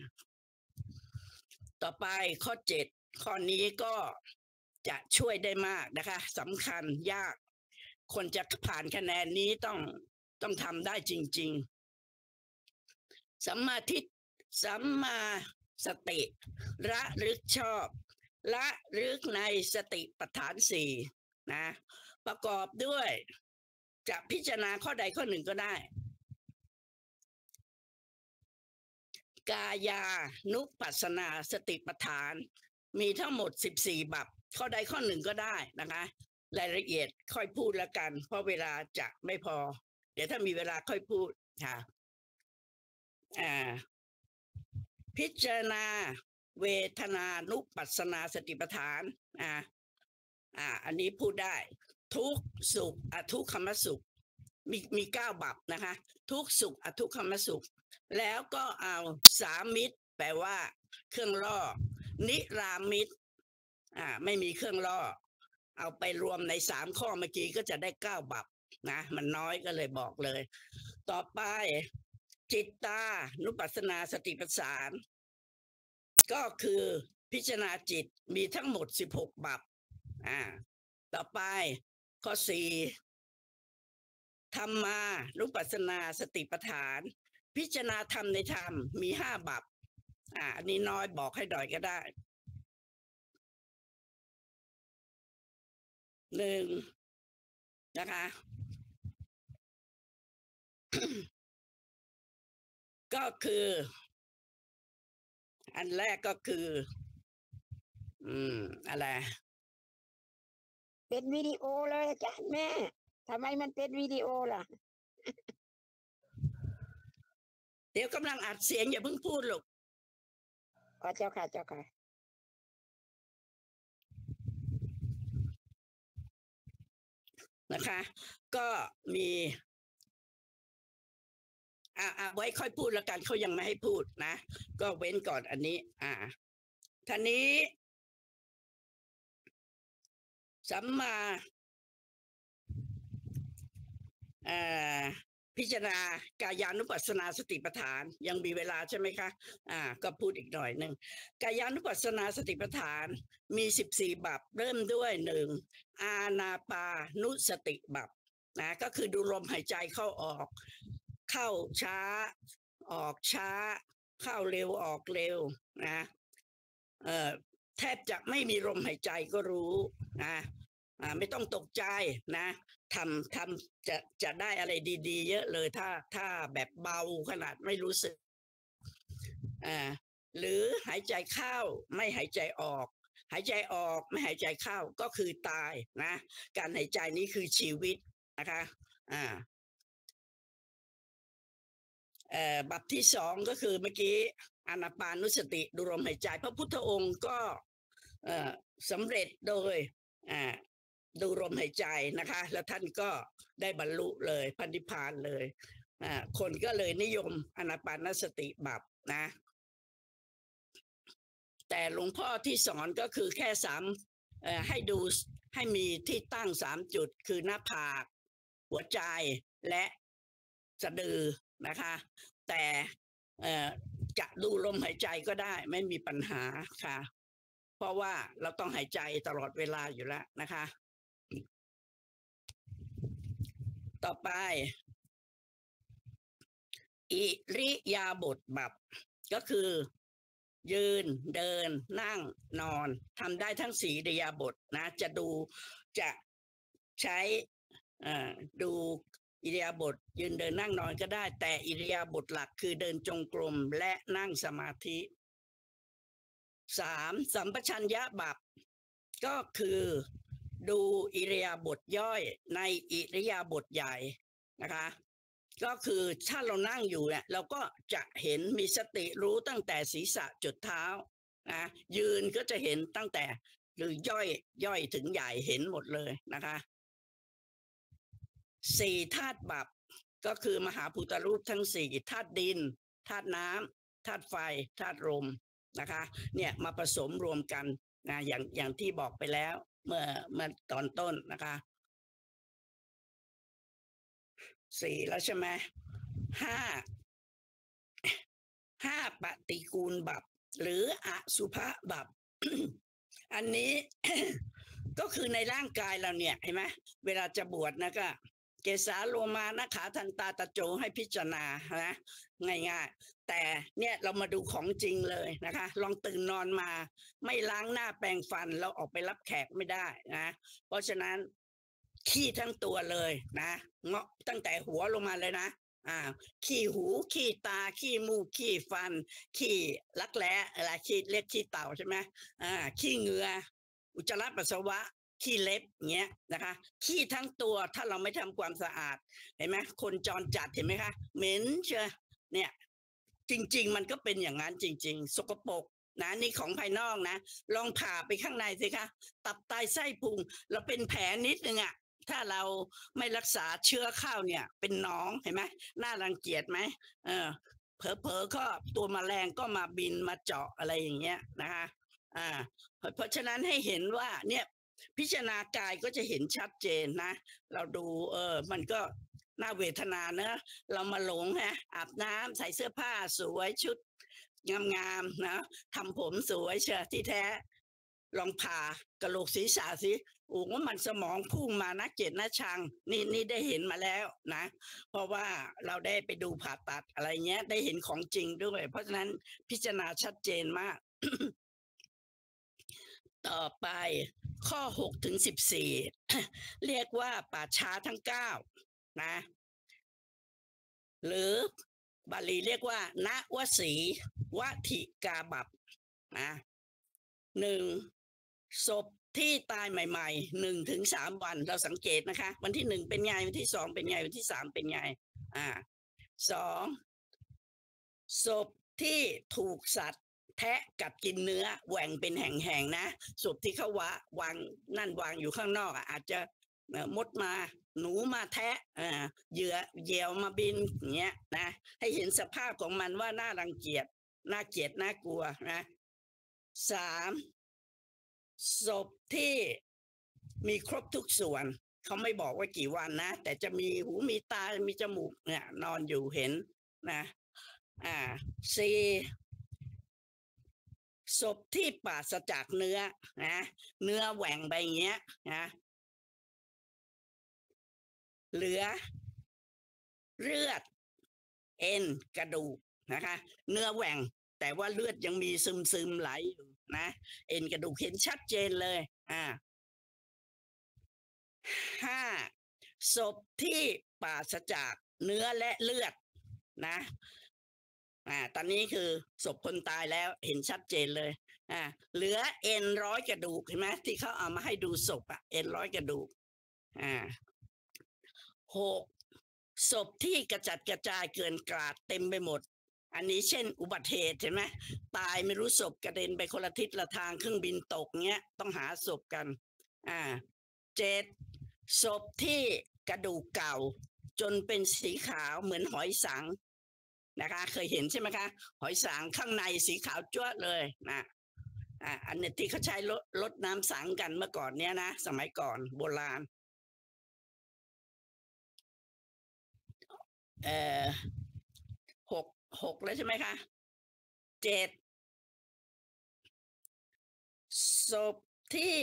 ต่อไปข้อ7ข้อนี้ก็จะช่วยได้มากนะคะสำคัญยากคนจะผ่านคะแนนนี้ต้องทำได้จริงๆสัมมาสติระลึกชอบละลึกในสติปัฏฐาน4นะประกอบด้วยจะพิจารณาข้อใดข้อหนึ่งก็ได้กายานุปัสสนาสติปัฏฐานมีทั้งหมด14บัพข้อใดข้อหนึ่งก็ได้นะคะรายละเอียดค่อยพูดแล้วกันเพราะเวลาจะไม่พอเดี๋ยวถ้ามีเวลาค่อยพูดค่ะพิจารณาเวทนานุปัสสนาสติปัฏฐานอันนี้พูดได้ทุกสุขอทุกขมสุขมี9บัพนะคะทุกสุขอทุกขมสุขแล้วก็เอาสามิตรแปลว่าเครื่องล่อนิรามิตรไม่มีเครื่องล่อเอาไปรวมใน3ข้อเมื่อกี้ก็จะได้9บัพนะมันน้อยก็เลยบอกเลยต่อไปจิตตานุปัสสนาสติปัฏฐานก็คือพิจารณาจิตมีทั้งหมด16บัพต่อไปข้อ4ธรรมานุปัสสนาสติปัฏฐานพิจารณาธรรมในธรรมมี5บัพอันนี้น้อยบอกให้ดอยก็ได้1นะคะก็คืออันแรกก็คืออะไรเป็นวิดีโอเลยอาจารย์แม่ทำไมมันเป็นวิดีโอล่ะเดี๋ยวกำลังอัดเสียงอย่าเพิ่งพูดลูกอ๋อเจ้าค่ะเจ้าค่ะนะคะ ก็มีไว้ค่อยพูดแล้วกันเขายังไม่ให้พูดนะก็เว้นก่อนอันนี้ท่านี้สัมมาพิจารณากายานุปัสสนาสติปัฏฐานยังมีเวลาใช่ไหมคะก็พูดอีกหน่อยหนึ่งกายานุปัสสนาสติปัฏฐานมี14บัพเริ่มด้วย1อานาปานุสติบัพนะก็คือดูลมหายใจเข้าออกเข้าช้าออกช้าเข้าเร็วออกเร็วนะแทบจะไม่มีลมหายใจก็รู้นะไม่ต้องตกใจนะทำจะได้อะไรดีๆเยอะเลยถ้าแบบเบาขนาดไม่รู้สึกหรือหายใจเข้าไม่หายใจออกหายใจออกไม่หายใจเข้าก็คือตายนะการหายใจนี้คือชีวิตนะคะบัพที่2ก็คือเมื่อกี้อานาปานุสติดูลมหายใจพระพุทธองค์ก็สำเร็จโดยดูลมหายใจนะคะแล้วท่านก็ได้บรรลุเลยพันธิพานเลยคนก็เลยนิยมอานาปานสติบัพนะแต่หลวงพ่อที่สอนก็คือแค่ให้ดูให้มีที่ตั้ง3จุดคือหน้าผากหัวใจและสะดือนะคะแต่จะดูลมหายใจก็ได้ไม่มีปัญหาค่ะเพราะว่าเราต้องหายใจตลอดเวลาอยู่แล้วนะคะต่อไปอิริยาบถบัพก็คือยืนเดินนั่งนอนทำได้ทั้ง4อิริยาบถนะจะใช้ดูอิริยาบถยืนเดินนั่งนอนก็ได้แต่อิริยาบถหลักคือเดินจงกรมและนั่งสมาธิ3สัมปชัญญะบัพก็คือดูอิริยาบถย่อยในอิริยาบถใหญ่นะคะก็คือถ้าเรานั่งอยู่เนี่ยเราก็จะเห็นมีสติรู้ตั้งแต่ศีรษะจุดเท้านะยืนก็จะเห็นตั้งแต่หรือย่อยถึงใหญ่เห็นหมดเลยนะคะ4ธาตุบัพก็คือมหาภูตรูปทั้ง4ธาตุดินธาตุน้ำธาตุไฟธาตุลมนะคะเนี่ยมาผสมรวมกันนะอย่างที่บอกไปแล้วเมื่อตอนต้นนะคะ4แล้วใช่ไหม5ปฏิกูลบัพหรืออสุภบัพ อันนี้ ก็คือในร่างกายเราเนี่ยเห็นไหมเวลาจะบวชนะก็เกสาโลมานะขาทันตาตะโจให้พิจารณานะง่ายๆแต่เนี่ยเรามาดูของจริงเลยนะคะลองตื่นนอนมาไม่ล้างหน้าแปรงฟันเราออกไปรับแขกไม่ได้นะเพราะฉะนั้นขี้ทั้งตัวเลยนะเงาะตั้งแต่หัวลงมาเลยนะขี้หูขี้ตาขี้มูกขี้ฟันขี้รักแร้อะไรขี้เล็กขี้เต่าใช่ไหมขี้เหงืออุจจาระปัสสาวะขี้เล็บเงี้ยนะคะขี้ทั้งตัวถ้าเราไม่ทำความสะอาดเห็นไหมคนจรจัดเห็นไหมคะเหม็นเชียวเนี่ยจริงๆมันก็เป็นอย่างนั้นจริงๆสกปรกนะนี่ของภายนอกนะลองผ่าไปข้างในสิคะตับไตไส้พุงเราเป็นแผลนิดนึงถ้าเราไม่รักษาเชื้อเข้าเนี่ยเป็นน้องเห็นไหมน่ารังเกียจไหมเผลอๆก็ตัวแมลงก็มาบินมาเจาะอะไรอย่างเงี้ยนะคะเพราะฉะนั้นให้เห็นว่าเนี่ยพิจารณากายก็จะเห็นชัดเจนนะเราดูมันก็น่าเวทนาเนอะเรามาหลงอาบน้ำใส่เสื้อผ้าสวยชุดงามๆนะทำผมสวยเชียวที่แท้ลองผ่ากระโหลกศีรษะสิโอ้ว่ามันสมองพุ่งมานะเกลียดนะชังนี่ได้เห็นมาแล้วนะเพราะว่าเราได้ไปดูผ่าตัดอะไรเงี้ยได้เห็นของจริงด้วยเพราะฉะนั้นพิจารณาชัดเจนมาก ต่อไปข้อ6 ถึง 14 เรียกว่าป่าช้าทั้ง9นะหรือบาลีเรียกว่าณวสีวทิกาบัพนะ1ศพที่ตายใหม่ๆ1 ถึง 3 วันเราสังเกตนะคะวันที่1เป็นไงวันที่2เป็นไงวันที่3เป็นไง2ศพที่ถูกสัตว์แทะกัดกินเนื้อแหว่งเป็นแห่งๆนะศพที่เขาวางนั่นวางอยู่ข้างนอกอาจจะมดมาหนูมาแทะเหยื่อเหยี่ยวมาบินอย่างเงี้ยนะให้เห็นสภาพของมันว่าน่ารังเกียจน่าเกลียดน่ากลัวนะ3ศพที่มีครบทุกส่วนเขาไม่บอกว่ากี่วันนะแต่จะมีหูมีตามีจมูกเนี่ยนอนอยู่เห็นนะ4ศพที่ปราศจากเนื้อนะเนื้อแหว่งไปอย่างเงี้ยนะเหลือเลือดเอ็นกระดูกนะคะเนื้อแหว่งแต่ว่าเลือดยังมีซึมไหลอยู่นะเอ็นกระดูกเห็นชัดเจนเลย5ศพที่ปราศจากเนื้อและเลือดนะตอนนี้คือศพคนตายแล้วเห็นชัดเจนเลยเหลือเอ็นร้อยกระดูกเห็นไหมที่เขาเอามาให้ดูศพเอ็นร้อยกระดูก6ศพที่กระจัดกระจายเกินกราดเต็มไปหมดอันนี้เช่นอุบัติเหตุเห็นไหมตายไม่รู้ศพกระเด็นไปคนละทิศละทางเครื่องบินตกเงี้ยต้องหาศพกัน7ศพที่กระดูกเก่าจนเป็นสีขาวเหมือนหอยสังนะคะเคยเห็นใช่ไหมคะหอยสังข้างในสีขาวจ้วะเลยนะอันนี้ที่เขาใช้ลดน้ำสังกันเมื่อก่อนเนี้ยนะสมัยก่อนโบราณ6แล้วใช่ไหมคะ7ศพที่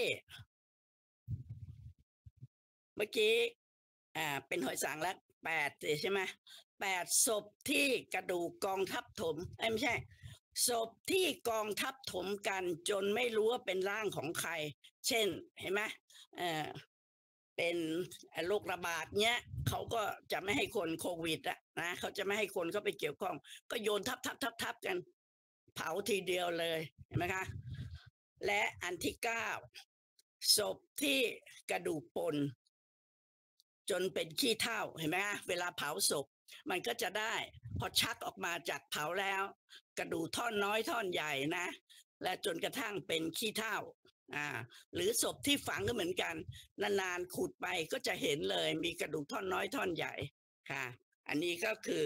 เมื่อกี้เป็นหอยสังแล้ว8ใช่ไหม8ศพที่กระดูกกองทับถมไม่ใช่ศพที่กองทับถมกันจนไม่รู้ว่าเป็นร่างของใครเช่นเห็นไหมเป็นโรคระบาดเนี้ยเขาก็จะไม่ให้คนโควิดนะเขาจะไม่ให้คนเข้าไปเกี่ยวข้องก็โยนทับกันเผาทีเดียวเลยเห็นไหมคะและอันที่9ศพที่กระดูกปนจนเป็นขี้เถ้าเห็นไหมคะเวลาเผาศพมันก็จะได้พอชักออกมาจากเผาแล้วกระดูกท่อนน้อยท่อนใหญ่นะและจนกระทั่งเป็นขี้เถ้าหรือศพที่ฝังก็เหมือนกันนานๆขุดไปก็จะเห็นเลยมีกระดูกท่อนน้อยท่อนใหญ่ค่ะอันนี้ก็คือ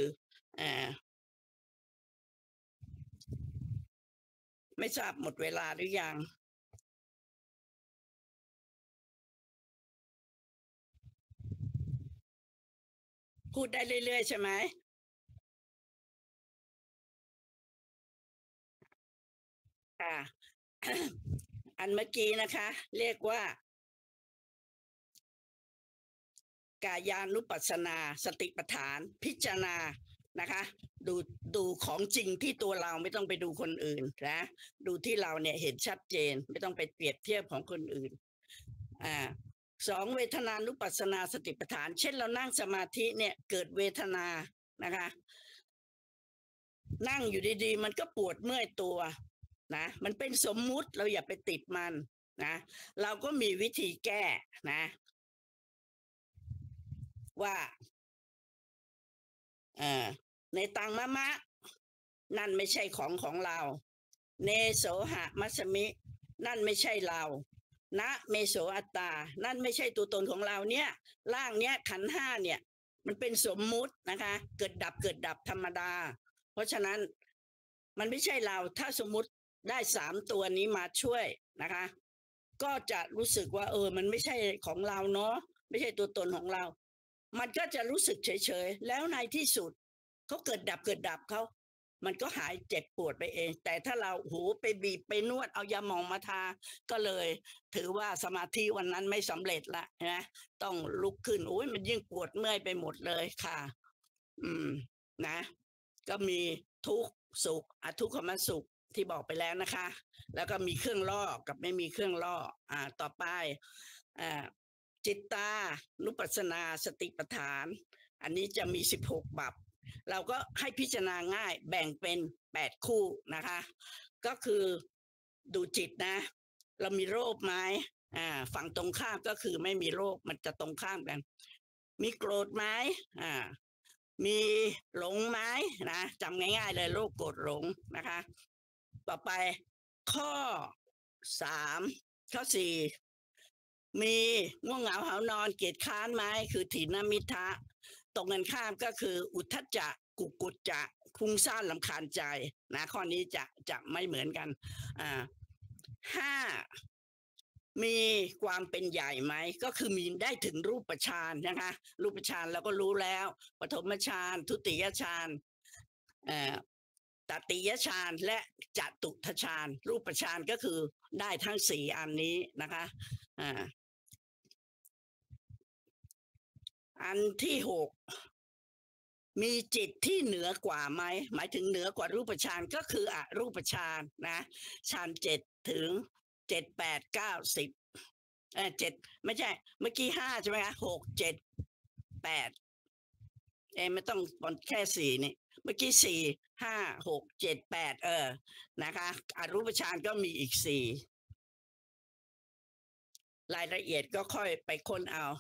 ไม่ทราบหมดเวลาหรือยังพูดได้เรื่อยๆใช่ไหมอันเมื่อกี้นะคะเรียกว่ากายานุปัสสนาสติปัฏฐานพิจารณานะคะดูของจริงที่ตัวเราไม่ต้องไปดูคนอื่นนะดูที่เราเนี่ยเห็นชัดเจนไม่ต้องไปเปรียบเทียบของคนอื่น2เวทนานุปัสสนาสติปัฏฐานเช่นเรานั่งสมาธิเนี่ยเกิดเวทนานะคะนั่งอยู่ดีๆมันก็ปวดเมื่อยตัวนะมันเป็นสมมุติเราอย่าไปติดมันนะเราก็มีวิธีแก้นะว่าในตังมะมะนั่นไม่ใช่ของเราเนโสหะมัสมินั่นไม่ใช่เรานะเมโสอัตตานั่นไม่ใช่ตัวตนของเราเนี่ยร่างเนี้ยขันธ์5เนี่ยมันเป็นสมมุตินะคะเกิดดับธรรมดาเพราะฉะนั้นมันไม่ใช่เราถ้าสมมุติได้3ตัวนี้มาช่วยนะคะก็จะรู้สึกว่ามันไม่ใช่ของเราเนาะไม่ใช่ตัวตนของเรามันก็จะรู้สึกเฉยๆแล้วในที่สุดเขาเกิดดับเขามันก็หายเจ็บปวดไปเองแต่ถ้าเราไปบีบไปนวดเอายาหมองมาทาก็เลยถือว่าสมาธิวันนั้นไม่สำเร็จละนะต้องลุกขึ้นมันยิ่งปวดเมื่อยไปหมดเลยค่ะนะก็มีทุกข์สุขอทุกขมสุขที่บอกไปแล้วนะคะแล้วก็มีเครื่องล่อกับไม่มีเครื่องล่อต่อไปจิตตานุปัสสนาสติปัฏฐานอันนี้จะมี16บัพเราก็ให้พิจารณาง่ายแบ่งเป็น8คู่นะคะก็คือดูจิตนะเรามีโรคไหมฝั่งตรงข้ามก็คือไม่มีโลกมันจะตรงข้ามกันมีโกรธไหมมีหลงไหมนะจำง่ายๆเลยโลกโกรธหลงนะคะต่อไปข้อ3ข้อ4มีง่วงเหงาหานอนเกียจค้านไหมคือถีนมิทะตรงกันข้ามก็คืออุทธัจจะกุกุจจะฟุ้งซ่านรำคาญใจนะข้อนี้จะไม่เหมือนกัน5มีความเป็นใหญ่ไหมก็คือมีได้ถึงรูปฌานนะคะรูปฌานเราก็รู้แล้วปฐมฌานทุติยฌานตติยฌานและจตุตฌานรูปฌานก็คือได้ทั้ง4อันนี้นะคะอันที่6มีจิตที่เหนือกว่าไหมหมายถึงเหนือกว่ารูปฌานก็คืออรูปฌานนะฌาน7ถึง7 8 9 107ไม่ใช่เมื่อกี้5ใช่ไหมคะ6 7 8ไม่ต้องแค่4นี่เมื่อกี้4 5 6 7 8นะคะอรูปฌานก็มีอีก4รายละเอียดก็ค่อยไปค้นเอา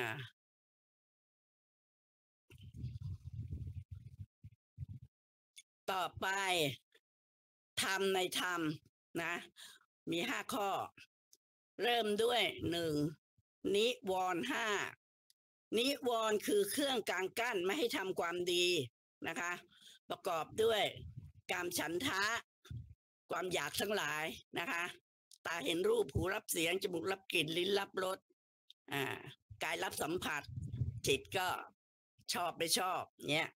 ต่อไปธรรมในธรรมนะมี5ข้อเริ่มด้วย1นิวรณ์5นิวรณ์คือเครื่องกางกั้นไม่ให้ทำความดีนะคะประกอบด้วยกามฉันทะความอยากทั้งหลายนะคะตาเห็นรูปหูรับเสียงจมูกรับกลิ่นลิ้นรับรสกายรับสัมผัสจิตก็ชอบไม่ชอบเนี่ย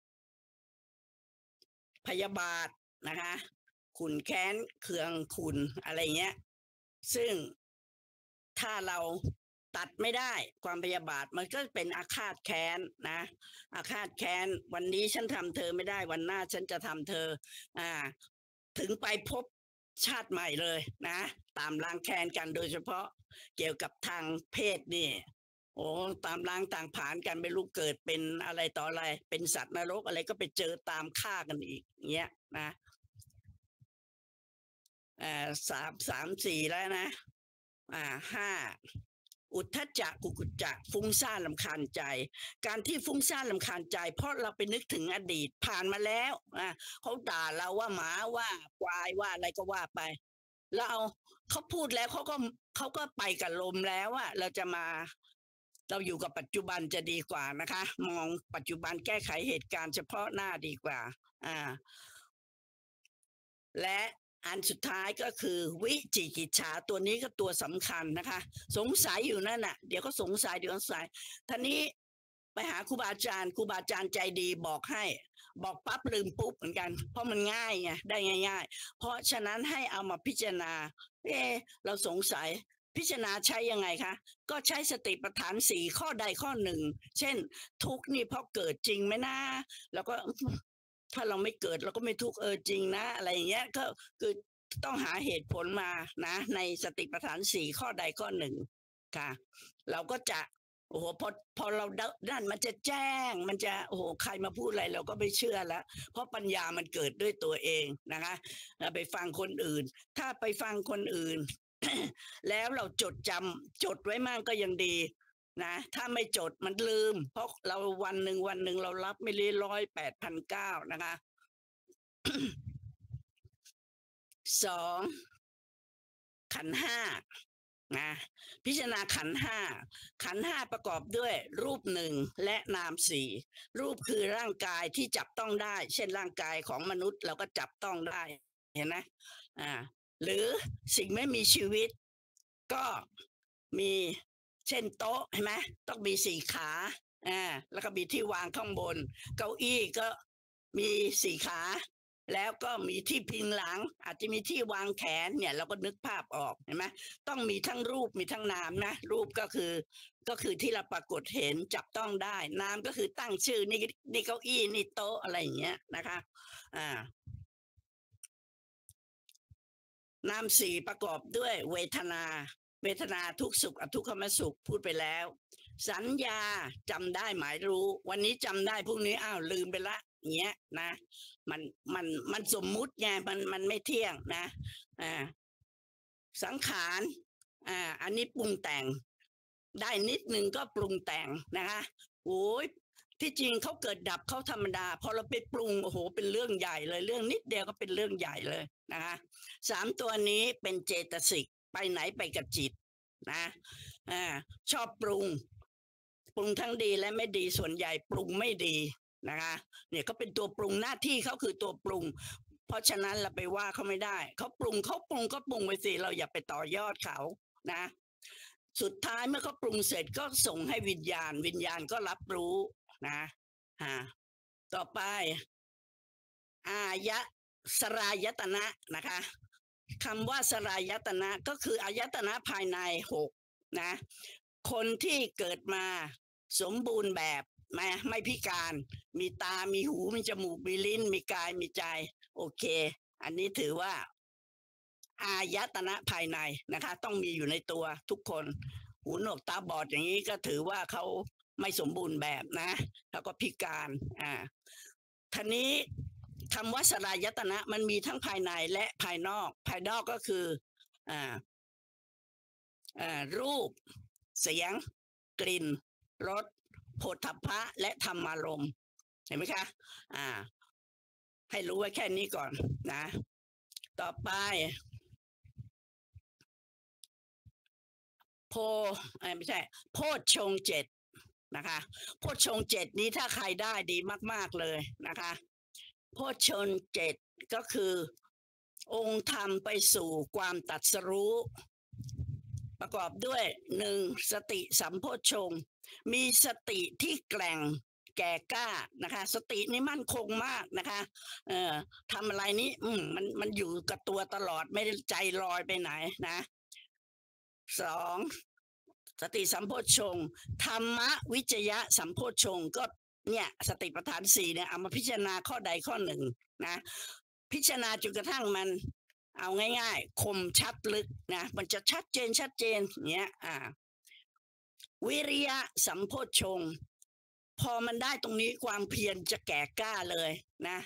พยาบาทนะคะขุนแค้นเคืองขุนอะไรเงี้ยซึ่งถ้าเราตัดไม่ได้ความพยาบาทมันก็เป็นอาฆาตแค้นนะอาฆาตแค้นวันนี้ฉันทำเธอไม่ได้วันหน้าฉันจะทำเธอถึงไปพบชาติใหม่เลยนะตามล้างแค้นกันโดยเฉพาะเกี่ยวกับทางเพศนี่โอ้ตามล้างต่างผ่านกันไม่รู้เกิดเป็นอะไรต่ออะไรเป็นสัตว์นรกอะไรก็ไปเจอตามฆ่ากันอีกเงี้ยนะ3 4แล้วนะ5อุทธัจจะกุกุจจะฟุ้งซ่านรำคาญใจการที่ฟุ้งซ่านรำคาญใจเพราะเราไปนึกถึงอดีตผ่านมาแล้วเขาด่าเราว่าหมาว่าควายว่าอะไรก็ว่าไปแล้วเขาพูดแล้วเขาก็ไปกับลมแล้วว่าเราจะมาเราอยู่กับปัจจุบันจะดีกว่านะคะมองปัจจุบันแก้ไขเหตุการณ์เฉพาะหน้าดีกว่าและอันสุดท้ายก็คือวิจิกิจฉาตัวนี้ก็ตัวสำคัญนะคะสงสัยอยู่นั่นน่ะเดี๋ยวก็สงสัยท่านี้ไปหาครูบาอาจารย์ใจดีบอกปั๊บลืมปุ๊บเหมือนกันเพราะมันง่ายไงได้ง่ายๆเพราะฉะนั้นให้เอามาพิจารณาเราสงสัยพิจารณาใช้ยังไงคะก็ใช้สติปัฏฐาน4ข้อใดข้อหนึ่งเช่นทุกข์นี่เพราะเกิดจริงไหมนะแล้วก็ถ้าเราไม่เกิดเราก็ไม่ทุกข์จริงนะอะไรอย่างเงี้ยก็คือต้องหาเหตุผลมานะในสติปัฏฐาน4ข้อใดข้อหนึ่งค่ะเราก็จะโอ้โหพอเราด้านมันจะแจ้งมันจะโอ้โหใครมาพูดอะไรเราก็ไม่เชื่อแล้วเพราะปัญญามันเกิดด้วยตัวเองนะคะไปฟังคนอื่นถ้าไปฟังคนอื่น แล้วเราจดไว้มั่งก็ยังดีนะถ้าไม่จดมันลืมเพราะเราวันหนึ่งเรารับไม่รี108,900นะคะ 2ขันธ์5นะพิจารณาขันธ์5ประกอบด้วยรูป1และนาม4รูปคือร่างกายที่จับต้องได้เช่นร่างกายของมนุษย์เราก็จับต้องได้เห็นไหมหรือสิ่งไม่มีชีวิตก็มีเช่นโต๊ะเห็นไหมต้องมี4ขาแล้วก็มีที่วางข้างบนเก้าอี้ก็มี4ขาแล้วก็มีที่พิงหลังอาจจะมีที่วางแขนเนี่ยเราก็นึกภาพออกเห็นไหมต้องมีทั้งรูปมีทั้งนามนะรูปก็คือที่เราปรากฏเห็นจับต้องได้นามก็คือตั้งชื่อนี่เก้าอี้นี่โต๊ะอะไรอย่างเงี้ยนะคะนาม4ประกอบด้วยเวทนาทุกสุขอทุกขมสุขพูดไปแล้วสัญญาจำได้หมายรู้วันนี้จำได้พรุ่งนี้อ้าวลืมไปละเงี้ยนะมันสมมุติไงมันไม่เที่ยงนะสังขารอันนี้ปรุงแต่งได้นิดนึงก็ปรุงแต่งนะคะโอ้ยที่จริงเขาเกิดดับเขาธรรมดาพอเราไปปรุงโอ้โหเป็นเรื่องใหญ่เลยเรื่องนิดเดียวก็เป็นเรื่องใหญ่เลยนะคะ3ตัวนี้เป็นเจตสิกไปไหนไปกับจิตนะชอบปรุงทั้งดีและไม่ดีส่วนใหญ่ปรุงไม่ดีนะคะเนี่ยเขาเป็นตัวปรุงหน้าที่เขาคือตัวปรุงเพราะฉะนั้นเราไปว่าเขาไม่ได้เขาปรุงก็ปรุงไปสิเราอย่าไปต่อยอดเขานะสุดท้ายเมื่อเขาปรุงเสร็จก็ส่งให้วิญญาณก็รับรู้นะต่อไปอายะสรายตนะนะคะคำว่าสรายตนะก็คืออายตนะภายใน6นะคนที่เกิดมาสมบูรณ์แบบไม่พิการมีตามีหูมีจมูกมีลิ้นมีกายมีใจโอเคอันนี้ถือว่าอายตนะภายในนะคะต้องมีอยู่ในตัวทุกคนหูหนวกตาบอดอย่างนี้ก็ถือว่าเขาไม่สมบูรณ์แบบนะแล้วก็พิการทีนี้คำว่าสลายตนะมันมีทั้งภายในและภายนอกก็คือรูปเสียงกลิ่นรสโผฏฐัพพะและธรรมารมณ์เห็นไหมคะให้รู้ไว้แค่นี้ก่อนนะต่อไปไม่ใช่โพชฌงค์7นะคะโพชฌงค์7นี้ถ้าใครได้ดีมากๆเลยนะคะโพชฌงค์7ก็คือองค์ธรรมไปสู่ความตรัสรู้ประกอบด้วย1สติสัมโพชฌงค์มีสติที่แกร่งแก่กล้านะคะสตินี่มั่นคงมากนะคะทำอะไรนี้มันอยู่กับตัวตลอดไม่ได้ใจลอยไปไหนนะ2สติสัมโพชฌงค์ธรรมวิจยะสัมโพชฌงค์ก็เนี่ยสติปัฏฐาน4เนี่ยเอามาพิจารณาข้อใดข้อหนึ่งนะพิจารณาจนกระทั่งมันเอาง่ายๆคมชัดลึกนะมันจะชัดเจนเนี่ยวิริยะสัมโพชฌงค์พอมันได้ตรงนี้ความเพียรจะแก่กล้าเลยนะ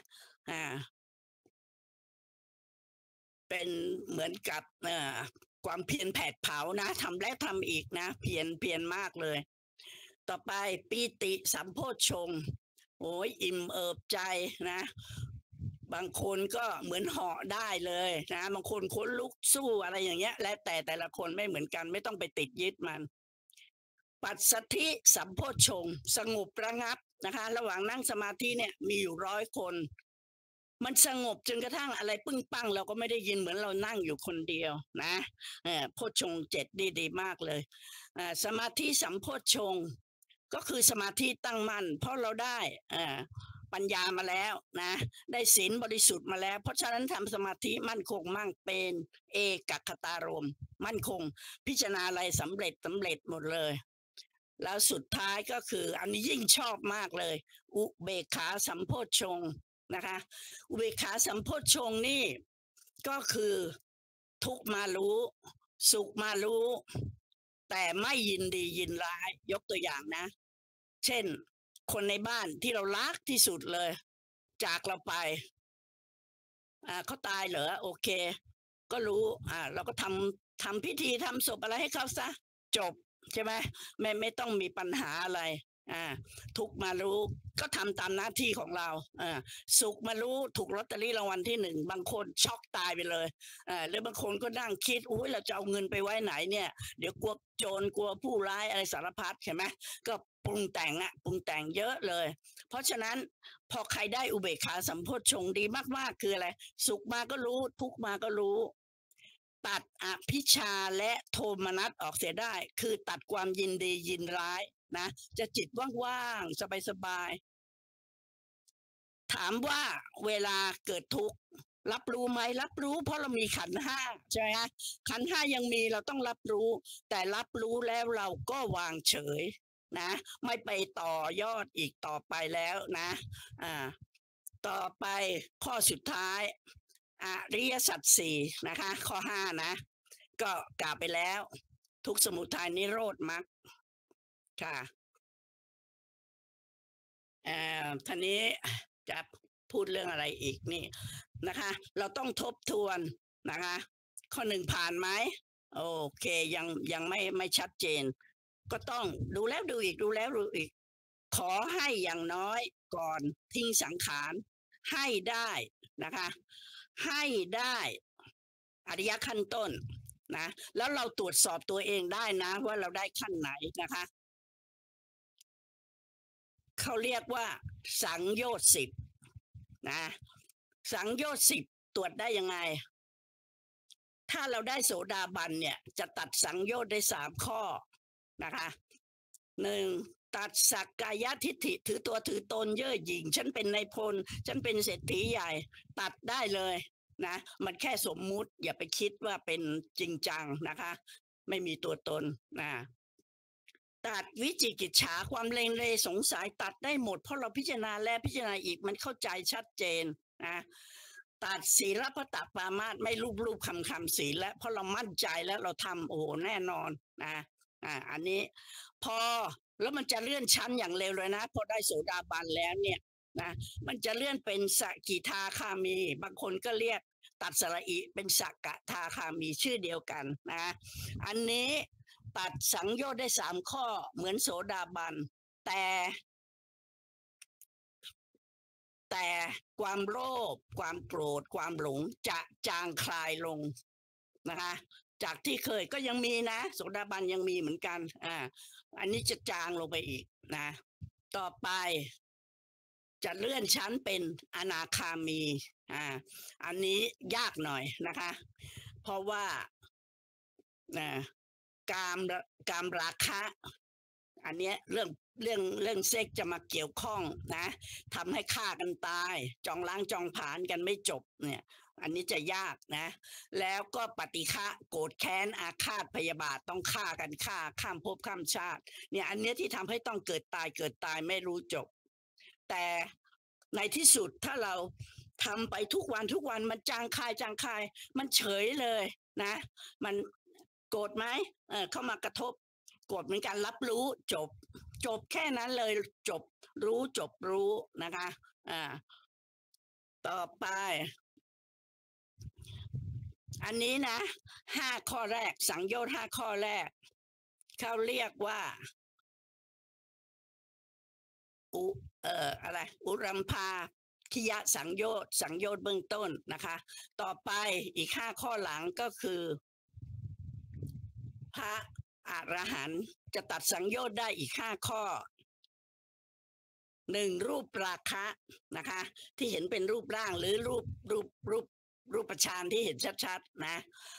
เป็นเหมือนกับความเพียรแผดเผานะทำและทำอีกนะเพียรมากเลยต่อไปปีติสัมโพชฌงค์โอ้ยอิ่มเอิบใจนะบางคนก็เหมือนเหาะได้เลยนะบางคนขนลุกสู้อะไรอย่างเงี้ยและแต่ละคนไม่เหมือนกันไม่ต้องไปติดยึดมันปัสสัทธิสัมโพชฌงค์สงบระงับนะคะระหว่างนั่งสมาธิเนี่ยมีอยู่100 คนมันสงบจนกระทั่งอะไรปึ้งปังเราก็ไม่ได้ยินเหมือนเรานั่งอยู่คนเดียวนะโพชฌงค์7ดีมากเลยสมาธิสัมโพชฌงค์ก็คือสมาธิตั้งมั่นเพราะเราได้ปัญญามาแล้วนะได้ศีลบริสุทธิ์มาแล้วเพราะฉะนั้นทำสมาธิมั่นคงมั่งเป็นเอกัคตารมณ์มั่นคงพิจารณาอะไรสำเร็จหมดเลยแล้วสุดท้ายก็คืออันนี้ยิ่งชอบมากเลยอุเบกขาสัมโพชฌงค์นะคะอุเบกขาสัมโพชฌงค์นี่ก็คือทุกมารู้สุขมารู้แต่ไม่ยินดียินร้ายยกตัวอย่างนะเช่นคนในบ้านที่เรารักที่สุดเลยจากเราไปเขาตายเหรอโอเคก็รู้เราก็ทำพิธีทำศพอะไรให้เขาซะจบใช่ไหมไม่ต้องมีปัญหาอะไรทุกมารู้ก็ทำตามหน้าที่ของเราสุขมารู้ถูกลอตเตอรี่รางวัลที่1บางคนช็อกตายไปเลยหรือบางคนก็นั่งคิดอุ้ยเราจะเอาเงินไปไว้ไหนเนี่ยเดี๋ยวกลัวโจรกลัวผู้ร้ายอะไรสารพัดใช่ไหมก็ปรุงแต่งเยอะเลยเพราะฉะนั้นพอใครได้อุเบกขาสัมโพชฌงค์ดีมากๆคืออะไรสุขมาก็รู้ทุกมาก็รู้ตัดอภิชาและโทมนัสออกเสียได้คือตัดความยินดียินร้ายนะจะจิตว่างๆสบายๆถามว่าเวลาเกิดทุกข์รับรู้ไหมรับรู้เพราะเรามีขันธ์5ใช่ไหมคะขันธ์5ยังมีเราต้องรับรู้แต่รับรู้แล้วเราก็วางเฉยนะไม่ไปต่อยอดอีกต่อไปแล้วนะต่อไปข้อสุดท้ายอริยสัจ4นะคะข้อ5นะก็กล่าวไปแล้วทุกข์สมุทัยนิโรธมรรคค่ะท่านี้จะพูดเรื่องอะไรอีกนี่นะคะเราต้องทบทวนนะคะข้อ1ผ่านไหมโอเคยังไม่ชัดเจน ก็ต้องดูแล้วดูอีกดูแล้วดูอีก ขอให้อย่างน้อยก่อนทิ้งสังขารให้ได้นะคะ ให้ได้อริยขั้นต้นนะแล้วเราตรวจสอบตัวเองได้นะว่าเราได้ขั้นไหนนะคะเขาเรียกว่าสังโยชน์10นะสังโยชน์10ตรวจได้ยังไงถ้าเราได้โสดาบันเนี่ยจะตัดสังโยชน์ได้3ข้อนะคะ1ตัดสักกายทิฏฐิถือตัวถือตนเย่อหยิ่งฉันเป็นนายพลฉันเป็นเศรษฐีใหญ่ตัดได้เลยนะมันแค่สมมุติอย่าไปคิดว่าเป็นจริงจังนะคะไม่มีตัวตนนะตัดวิจิกิจฉาความเลงเลสงสัยตัดได้หมดเพราะเราพิจารณาแล้วพิจารณาอีกมันเข้าใจชัดเจนนะตัดศีลพัตตปามาสไม่รูปคำศีลแล้วเพราะเรามั่นใจแล้วเราทำโอ้แน่นอนนะอันนี้พอแล้วมันจะเลื่อนชั้นอย่างเร็วเลยนะพอได้โสดาบันแล้วเนี่ยนะมันจะเลื่อนเป็นสกิทาคามีบางคนก็เรียกตัดสระอิเป็นสักกะทาคามีชื่อเดียวกันนะอันนี้ตัดสังโยชน์ได้3ข้อเหมือนโสดาบันแต่ความโลภความโกรธความหลงจะจางคลายลงนะคะจากที่เคยก็ยังมีนะโสดาบันยังมีเหมือนกันอันนี้จะจางลงไปอีกนะต่อไปจะเลื่อนชั้นเป็นอนาคามีอันนี้ยากหน่อยนะคะเพราะว่าการราคะอันนี้เรื่องเซ็กจะมาเกี่ยวข้องนะทำให้ฆ่ากันตายจองล้างจองผลาญกันไม่จบเนี่ยอันนี้จะยากนะแล้วก็ปฏิฆะโกรธแค้นอาฆาตพยาบาทต้องฆ่ากันฆ่าข้ามภพข้ามชาติเนี่ยอันนี้ที่ทำให้ต้องเกิดตายไม่รู้จบแต่ในที่สุดถ้าเราทำไปทุกวันมันจางคายมันเฉยเลยนะมันโกรธไหมเข้ามากระทบโกรธเหมือนกันรับรู้จบแค่นั้นเลยจบรู้นะคะต่อไปอันนี้นะ5 ข้อแรกสังโยชน์5 ข้อแรกเขาเรียกว่าอะไรอุรัมภาคิยะสังโยชน์เบื้องต้นนะคะต่อไปอีก5 ข้อหลังก็คือพระอรหันต์จะตัดสังโยชน์ได้อีก5 ข้อ1รูปราคะนะคะที่เห็นเป็นรูปร่างหรือรูปฌานที่เห็นชัดๆนะ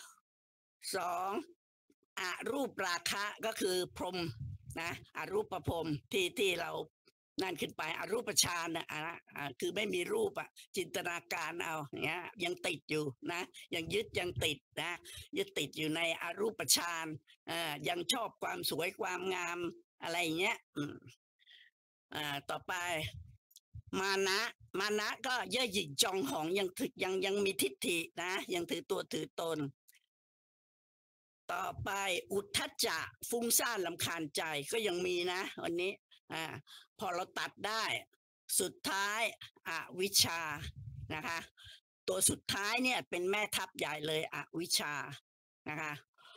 2อรูปราคะก็คือพรหมนะอรูปพรหมที่เรานั่นขึ้นไปอรูปฌานนะคือไม่มีรูปจินตนาการเอาอย่างเงี้ยยังติดอยู่นะยังยึดยังติดนะยึดติดอยู่ในอรูปฌานยังชอบความสวยความงามอะไรเงี้ยต่อไปมานะก็เย่อหยิ่งจองหองยังมีทิฏฐินะยังถือตัวถือตนต่อไปอุทธัจจะฟุ้งซ่านรำคาญใจก็ยังมีนะวันนี้พอเราตัดได้สุดท้ายอวิชชานะคะตัวสุดท้ายเนี่ยเป็นแม่ทัพใหญ่เลยอวิชชานะคะ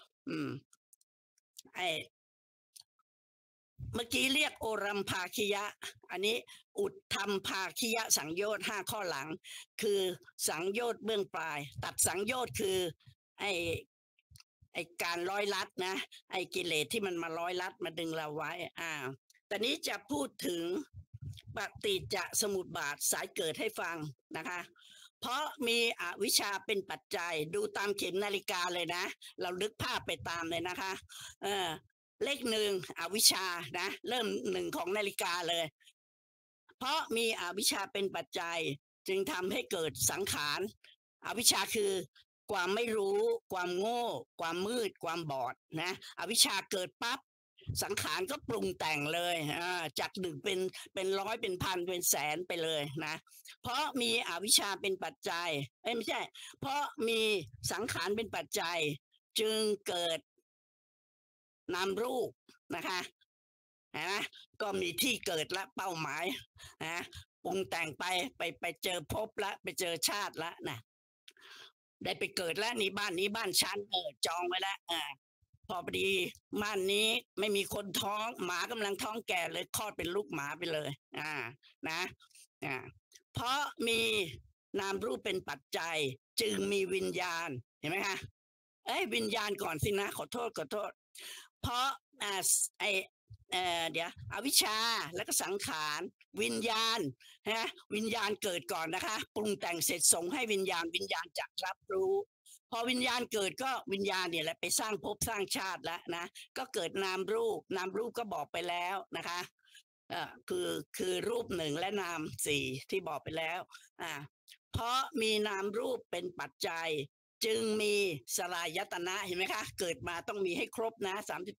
เมื่อกี้เรียกโอรัมภาคิยะอันนี้อุทธัมภาคิยะสังโยชน์5 ข้อหลังคือสังโยชน์เบื้องปลายตัดสังโยชน์คือไอ้การร้อยลัดนะไอ้กิเลสที่มันมาร้อยลัดมาดึงเราไว้แต่นี้จะพูดถึงปฏิจจสมุปบาทสายเกิดให้ฟังนะคะเพราะมีอวิชชาเป็นปัจจัยดูตามเข็มนาฬิกาเลยนะเรานึกภาพไปตามเลยนะคะเลข1อวิชชานะเริ่ม1ของนาฬิกาเลยเพราะมีอวิชชาเป็นปัจจัยจึงทำให้เกิดสังขารอวิชชาคือความไม่รู้ความโง่ความมืดความบอดนะอวิชชาเกิดปั๊บสังขารก็ปรุงแต่งเลยจาก1เป็นร้อยเป็นพันเป็นแสนไปเลยนะเพราะมีอวิชชาเป็นปัจจัยไม่ใช่เพราะมีสังขารเป็นปัจจัยจึงเกิดนามรูปนะคะก็มีที่เกิดและเป้าหมายปรุงแต่งไปเจอภพละไปเจอชาติละนะได้ไปเกิดแล้วนี่บ้านนี้บ้านฉันจองไว้แล้วพอดีบ้านนี้ไม่มีคนท้องหมากำลังท้องแก่เลยคลอดเป็นลูกหมาไปเลยนะเพราะมีนามรูปเป็นปัจจัยจึงมีวิญญาณเห็นไหมคะวิญญาณก่อนสินะขอโทษเพราะเดี๋ยวอวิชชาแล้วก็สังขารวิญญาณนะวิญญาณเกิดก่อนนะคะปรุงแต่งเสร็จส่งให้วิญญาณจะรับรู้พอวิญญาณเกิดก็วิญญาณเนี่ยแหละไปสร้างภพสร้างชาติแล้วนะก็เกิดนามรูปก็บอกไปแล้วนะคะคือรูปหนึ่งและนามสี่ที่บอกไปแล้วเพราะมีนามรูปเป็นปัจจัยจึงมีสลายตนะเห็นไหมคะเกิดมาต้องมีให้ครบนะ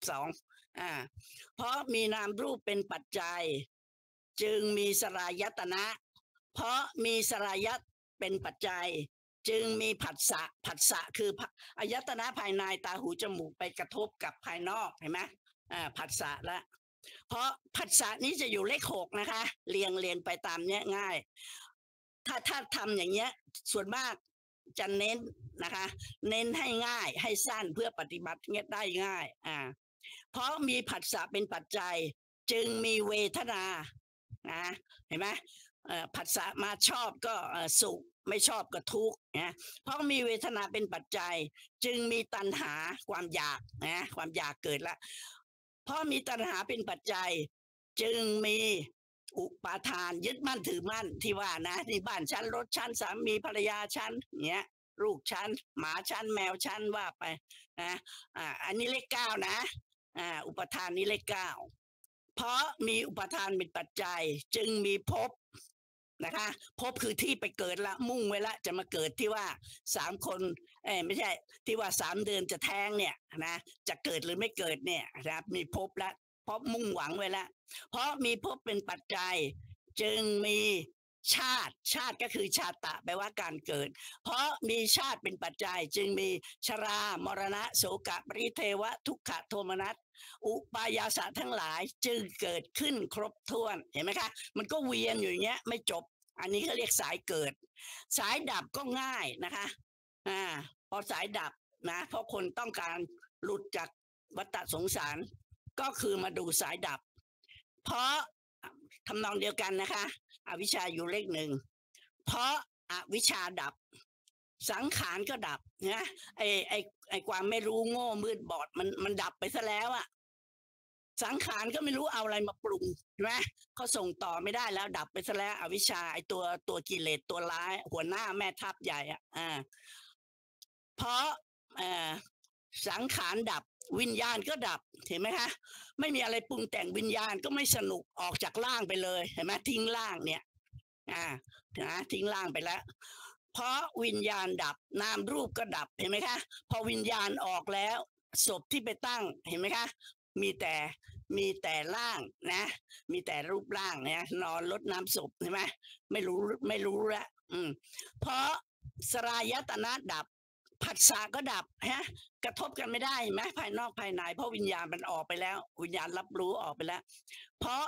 32เพราะมีนามรูปเป็นปัจจัยจึงมีสลายตนะเพราะมีสลายตเป็นปัจจัยจึงมีผัสสะคืออายตนะภายในตาหูจมูกไปกระทบกับภายนอกเห็นไหมผัสสะละเพราะผัสสะนี้จะอยู่เลข6นะคะเรียงไปตามเนี้ยง่ายถ้าทำอย่างเงี้ยส่วนมากจะเน้นนะคะเน้นให้ง่ายให้สั้นเพื่อปฏิบัติเงี้ยได้ง่ายเพราะมีผัสสะเป็นปัจจัยจึงมีเวทนานะเห็นไหมผัสสะมาชอบก็สุขไม่ชอบก็ทุกข์นะเพราะมีเวทนาเป็นปัจจัยจึงมีตัณหาความอยากนะความอยากเกิดละเพราะมีตัณหาเป็นปัจจัยจึงมีอุปาทานยึดมั่นถือมั่นที่ว่านะนี่บ้านฉันรถฉันสามีภรรยาฉันเนี้ยลูกฉันหมาฉันแมวฉันว่าไปนะอันนี้เลข9นะอุปทานนี้เลข9เพราะมีอุปทานเป็นปัจจัยจึงมีภพนะคะภพคือที่ไปเกิดละมุ่งไว้ละจะมาเกิดที่ว่า3คนไม่ใช่ที่ว่า3 เดือนจะแท้งเนี่ยนะจะเกิดหรือไม่เกิดเนี่ยนะครับมีภพละเพราะมุ่งหวังไว้แล้วเพราะมีภพเป็นปัจจัยจึงมีชาติก็คือชาตะแปลว่าการเกิดเพราะมีชาติเป็นปัจจัยจึงมีชรามรณะโศกะปริเทวะทุกขโทมนัสอุปายาสะทั้งหลายจึงเกิดขึ้นครบถ้วนเห็นไหมคะมันก็เวียนอยู่อย่างเงี้ยไม่จบอันนี้เขาเรียกสายเกิดสายดับก็ง่ายนะคะพอสายดับนะเพราะคนต้องการหลุดจากวัฏสงสารก็คือมาดูสายดับเพราะทำนองเดียวกันนะคะอวิชชาอยู่เลข1เพราะอวิชชาดับสังขารก็ดับนะไอความไม่รู้โง่มืดบอดมันดับไปซะแล้วอะสังขารก็ไม่รู้เอาอะไรมาปรุงใช่ไหมเขาส่งต่อไม่ได้แล้วดับไปซะแล้วอวิชชาไอตัวกิเลสตัวร้ายหัวหน้าแม่ทัพใหญ่เพราะสังขารดับวิญญาณก็ดับเห็นไหมคะไม่มีอะไรปรุงแต่งวิญญาณก็ไม่สนุกออกจากร่างไปเลยเห็นไหมทิ้งร่างเนี่ยนะทิ้งร่างไปแล้วเพราะวิญญาณดับนามรูปก็ดับเห็นไหมคะพอวิญญาณออกแล้วศพที่ไปตั้งเห็นไหมคะมีแต่ร่างนะมีแต่รูปร่างเนี่ยนอนรดน้ำศพใช่ไหมไม่รู้ละเพราะสลายตนะดับผัสสะก็ดับกระทบกันไม่ได้ไหมภายนอกภายในเพราะวิญญาณมันออกไปแล้ววิญญาณรับรู้ออกไปแล้วเพราะ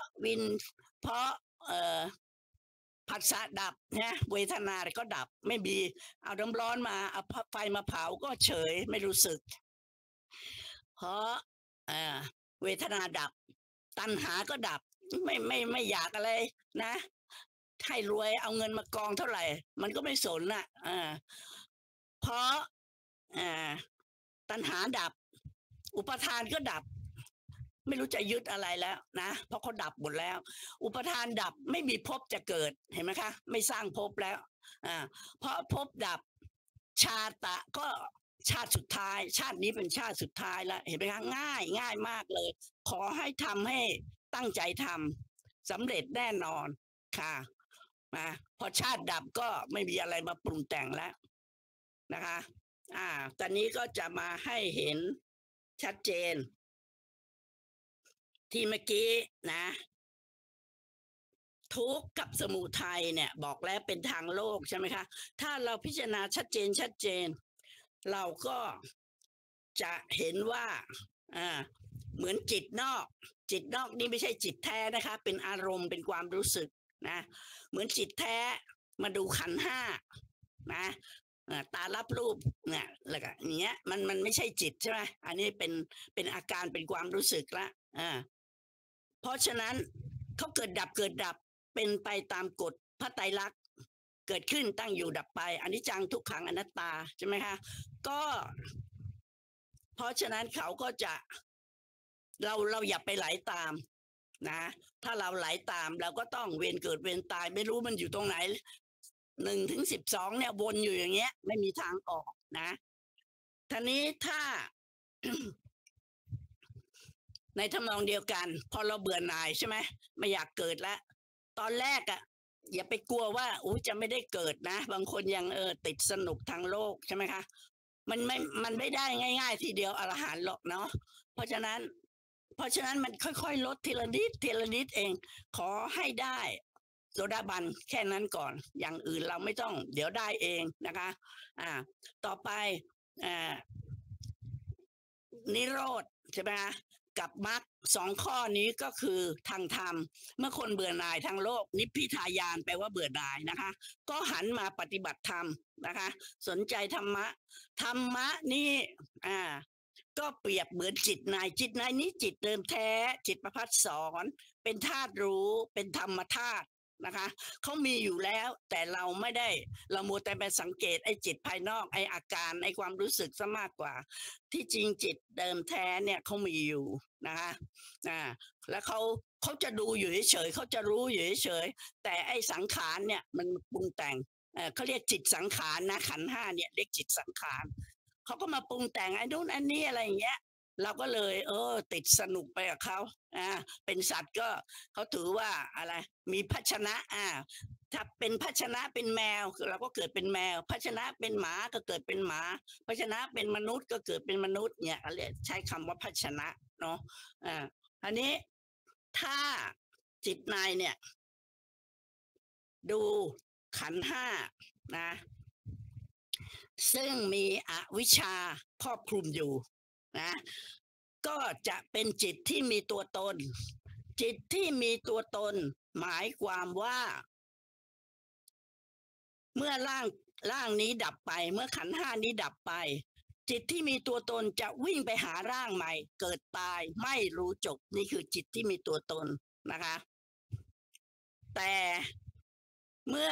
ผัสสะดับนะเวทนาก็ดับไม่มีเอาน้ำร้อนมาเอาไฟมาเผาก็เฉยไม่รู้สึกเพราะเวทนาดับตัณหาก็ดับไม่อยากอะไรนะให้รวยเอาเงินมากองเท่าไหร่มันก็ไม่สนน่ะเพราะตัณหาดับอุปทานก็ดับไม่รู้จะยึดอะไรแล้วนะเพราะเขาดับหมดแล้วอุปทานดับไม่มีภพจะเกิดเห็นไหมคะไม่สร้างภพแล้วเพราะภพดับชาตะก็ชาติสุดท้ายชาตินี้เป็นชาติสุดท้ายแล้วเห็นไหมคะง่ายมากเลยขอให้ทำให้ตั้งใจทำสำเร็จแน่นอนค่ะพอชาติดับก็ไม่มีอะไรมาปรุงแต่งแล้วนะคะตอนนี้ก็จะมาให้เห็นชัดเจนที่เมื่อกี้นะทุกข์กับสมุทัยเนี่ยบอกแล้วเป็นทางโลกใช่ไหมคะถ้าเราพิจารณาชัดเจนเราก็จะเห็นว่าเหมือนจิตนอกนี่ไม่ใช่จิตแท้นะคะเป็นอารมณ์เป็นความรู้สึกนะเหมือนจิตแท้มาดูขันธ์5นะตารับรูปเนี่ยแล้วก็อย่างเงี้ยมันไม่ใช่จิตใช่ไหมอันนี้เป็นอาการเป็นความรู้สึกละเพราะฉะนั้นเขาเกิดดับเป็นไปตามกฎพระไตรลักษณ์เกิดขึ้นตั้งอยู่ดับไปอนิจจังทุกขังอนัตตาใช่ไหมคะก็เพราะฉะนั้นเขาก็จะเราอย่าไปไหลตามนะถ้าเราไหลตามเราก็ต้องเวียนเกิดเวียนตายไม่รู้มันอยู่ตรงไหน1 ถึง 12เนี่ยวนอยู่อย่างเงี้ยไม่มีทางออกนะทีนี้ถ้า ในทำนองเดียวกันพอเราเบื่อหน่ายใช่ไหมไม่อยากเกิดแล้วตอนแรกอย่าไปกลัวว่าจะไม่ได้เกิดนะบางคนยังติดสนุกทางโลกใช่ไหมคะมันไม่ได้ง่ายๆทีเดียวอรหันต์หรอกเนาะเพราะฉะนั้นมันค่อยๆลดทีละนิดเองขอให้ได้โสดาบันแค่นั้นก่อนอย่างอื่นเราไม่ต้องเดี๋ยวได้เองนะคะต่อไปนิโรธใช่ไหมคะกับมรรค2 ข้อนี้ก็คือทางธรรมเมื่อคนเบื่อหน่ายทางโลกนิพพิทายานแปลว่าเบื่อหน่ายนะคะก็หันมาปฏิบัติธรรมนะคะสนใจธรรมะนี่ก็เปรียบเหมือนจิตนายนี้จิตเดิมแท้จิตประภัสสรเป็นธาตุรู้เป็นธรรมธาตุนะคะเขามีอยู่แล้วแต่เราไม่ได้เรามัวแต่ไปสังเกตไอ้จิตภายนอกไอ้อาการไอ้ความรู้สึกซะมากกว่าที่จริงจิตเดิมแท้เนี่ยเขามีอยู่นะคะแล้วเขาจะดูอยู่เฉยเขาจะรู้อยู่เฉยแต่ไอ้สังขารเนี่ยมันปรุงแต่งเขาเรียกจิตสังขารนะขันธ์ 5เนี่ยเรียกจิตสังขารเขาก็มาปรุงแต่งไอ้นู่นอันนี้อะไรอย่างเงี้ยเราก็เลยติดสนุกไปกับเขาเป็นสัตว์ก็เขาถือว่าอะไรมีภาชนะถ้าเป็นภาชนะเป็นแมวเราก็เกิดเป็นแมวภาชนะเป็นหมาก็เกิดเป็นหมาภาชนะเป็นมนุษย์ก็เกิดเป็นมนุษย์เนี่ยเรียกใช้คำว่าภาชนะเนาะอันนี้ถ้าจิตนายเนี่ยดูขันธ์ 5นะซึ่งมีอวิชชาครอบคลุมอยู่นะก็จะเป็นจิตที่มีตัวตนจิตที่มีตัวตนหมายความว่าเมื่อร่างนี้ดับไปเมื่อขันธ์ 5นี้ดับไปจิตที่มีตัวตนจะวิ่งไปหาร่างใหม่เกิดตายไม่รู้จบนี่คือจิตที่มีตัวตนนะคะแต่เมื่อ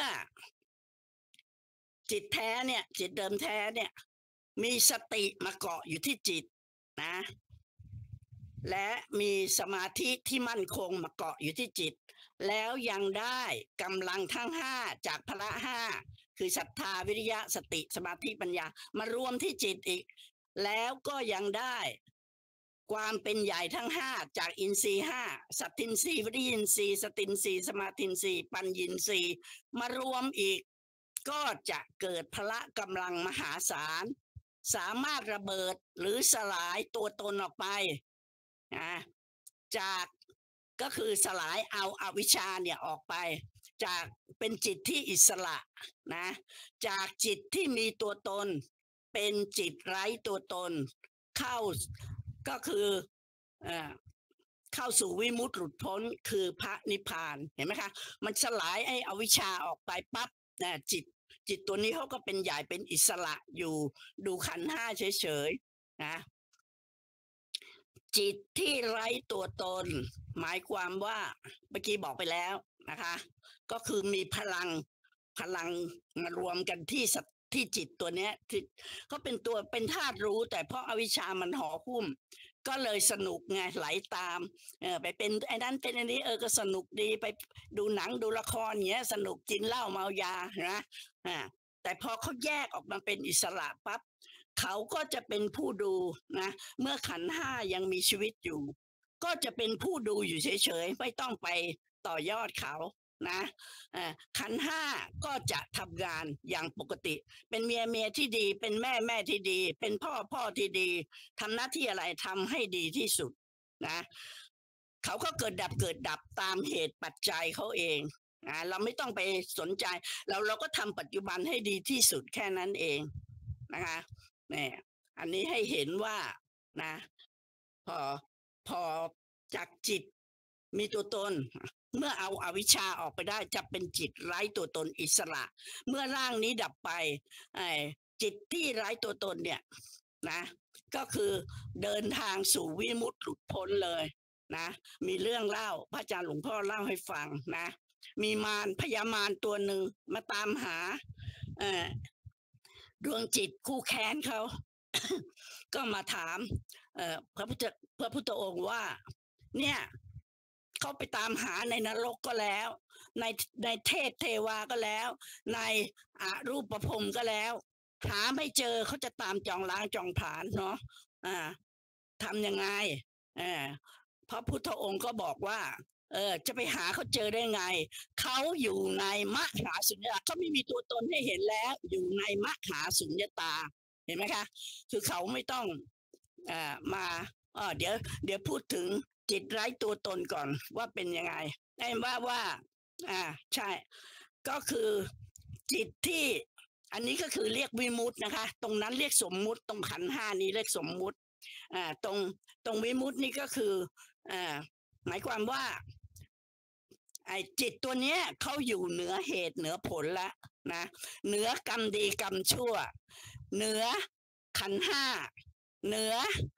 จิตแท้เนี่ยจิตเดิมแท้เนี่ยมีสติมาเกาะอยู่ที่จิตนะและมีสมาธิที่มั่นคงมาเกาะอยู่ที่จิตแล้วยังได้กำลังทั้ง5จากพละ5คือศรัทธาวิริยะสติสมาธิปัญญามารวมที่จิตอีกแล้วก็ยังได้ความเป็นใหญ่ทั้ง5จากอินทรีย์5สัตทินทรีย์วิริยินทรีย์สตินทรีย์สมาธินทรีย์ปัญญินทรีย์มารวมอีกก็จะเกิดพละกำลังมหาศาลสามารถระเบิดหรือสลายตัวตนออกไปจากก็คือสลายเอาอวิชชาเนี่ยออกไปจากเป็นจิตที่อิสระนะจากจิตที่มีตัวตนเป็นจิตไร้ตัวตนเข้าก็คือเข้าสู่วิมุตติหลุดพ้นคือพระนิพพานเห็นไหมคะมันสลายไอ้อวิชชาออกไปปั๊บจิตตัวนี้เขาก็เป็นใหญ่เป็นอิสระอยู่ดูขันธ์ 5เฉยๆนะจิตที่ไร้ตัวตนหมายความว่าเมื่อกี้บอกไปแล้วนะคะก็คือมีพลังมารวมกันที่จิตตัวเนี้ยที่เขาเป็นธาตุรู้แต่เพราะอวิชชามันห่อหุ้มก็เลยสนุกไงไหลตามไปเป็นไอ้นั้นเป็นอันนี้ก็สนุกดีไปดูหนังดูละครเงี้ยสนุกกินเหล้าเมายานะแต่พอเขาแยกออกมาเป็นอิสระปั๊บเขาก็จะเป็นผู้ดูนะเมื่อขันธ์ 5ยังมีชีวิตอยู่ก็จะเป็นผู้ดูอยู่เฉยๆไม่ต้องไปต่อยอดเขานะขันธ์ 5ก็จะทำงานอย่างปกติเป็นเมียที่ดีเป็นแม่ที่ดีเป็นพ่อที่ดีทำหน้าที่อะไรทำให้ดีที่สุดนะเขาก็เกิดดับตามเหตุปัจจัยเขาเองเราไม่ต้องไปสนใจเราก็ทำปัจจุบันให้ดีที่สุดแค่นั้นเองนะคะเนี่ยอันนี้ให้เห็นว่านะพอจากจิตมีตัวตนเมื่อเอาอวิชชาออกไปได้จะเป็นจิตไร้ตัวตนอิสระเมื่อร่างนี้ดับไปจิตที่ไร้ตัวตนเนี่ยนะก็คือเดินทางสู่วิมุตติหลุดพ้นเลยนะมีเรื่องเล่าพระอาจารย์หลวงพ่อเล่าให้ฟังนะมีมารพญามารตัวหนึ่งมาตามหาดวงจิตคู่แค้นเขา ก็มาถามพระพุทธองค์ว่าเนี่ยเขาไปตามหาในนรกก็แล้วในเทพเทวาก็แล้วในอรูปภพก็แล้วหาไม่เจอเขาจะตามจองล้างจองผลาญเนาะทำยังไงพระพุทธองค์ก็บอกว่าจะไปหาเขาเจอได้ไงเขาอยู่ในมหาสุญญตาเขาไม่มีตัวตนให้เห็นแล้วอยู่ในมหาสุญญตาเห็นไหมคะคือเขาไม่ต้องมาเดี๋ยวพูดถึงจิตไร้ตัวตนก่อนว่าเป็นยังไงได้ว่าใช่ก็คือจิตที่อันนี้ก็คือเรียกวิมุตตินะคะตรงนั้นเรียกสมมุติตรงขันธ์ห้านี้เรียกสมมุติตรงวิมุตตินี่ก็คือหมายความว่าไอ้จิตตัวเนี้ยเขาอยู่เหนือเหตุเหนือผลละนะเหนือกรรมดีกรรมชั่วเหนือขันธ์ห้าเหนื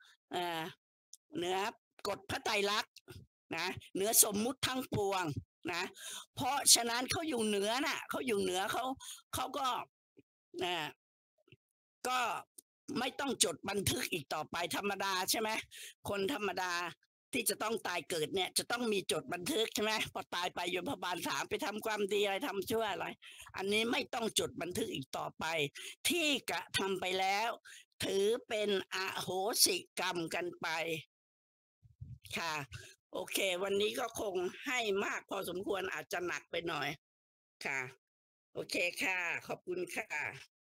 อกฎพระไตรลักษณ์นะเหนือสมมุติทั้งปวงนะเพราะฉะนั้นเขาอยู่เหนือน่ะเขาอยู่เหนือเขาก็ไม่ต้องจดบันทึกอีกต่อไปธรรมดาใช่ไหมคนธรรมดาที่จะต้องตายเกิดเนี่ยจะต้องมีจดบันทึกใช่ไหมพอตายไปโยมพบาลถามไปทำความดีอะไรทำชั่วอะไรอันนี้ไม่ต้องจดบันทึกอีกต่อไปที่กระทำไปแล้วถือเป็นอโหสิกรรมกันไปค่ะโอเควันนี้ก็คงให้มากพอสมควรอาจจะหนักไปหน่อยค่ะโอเคค่ะขอบคุณค่ะ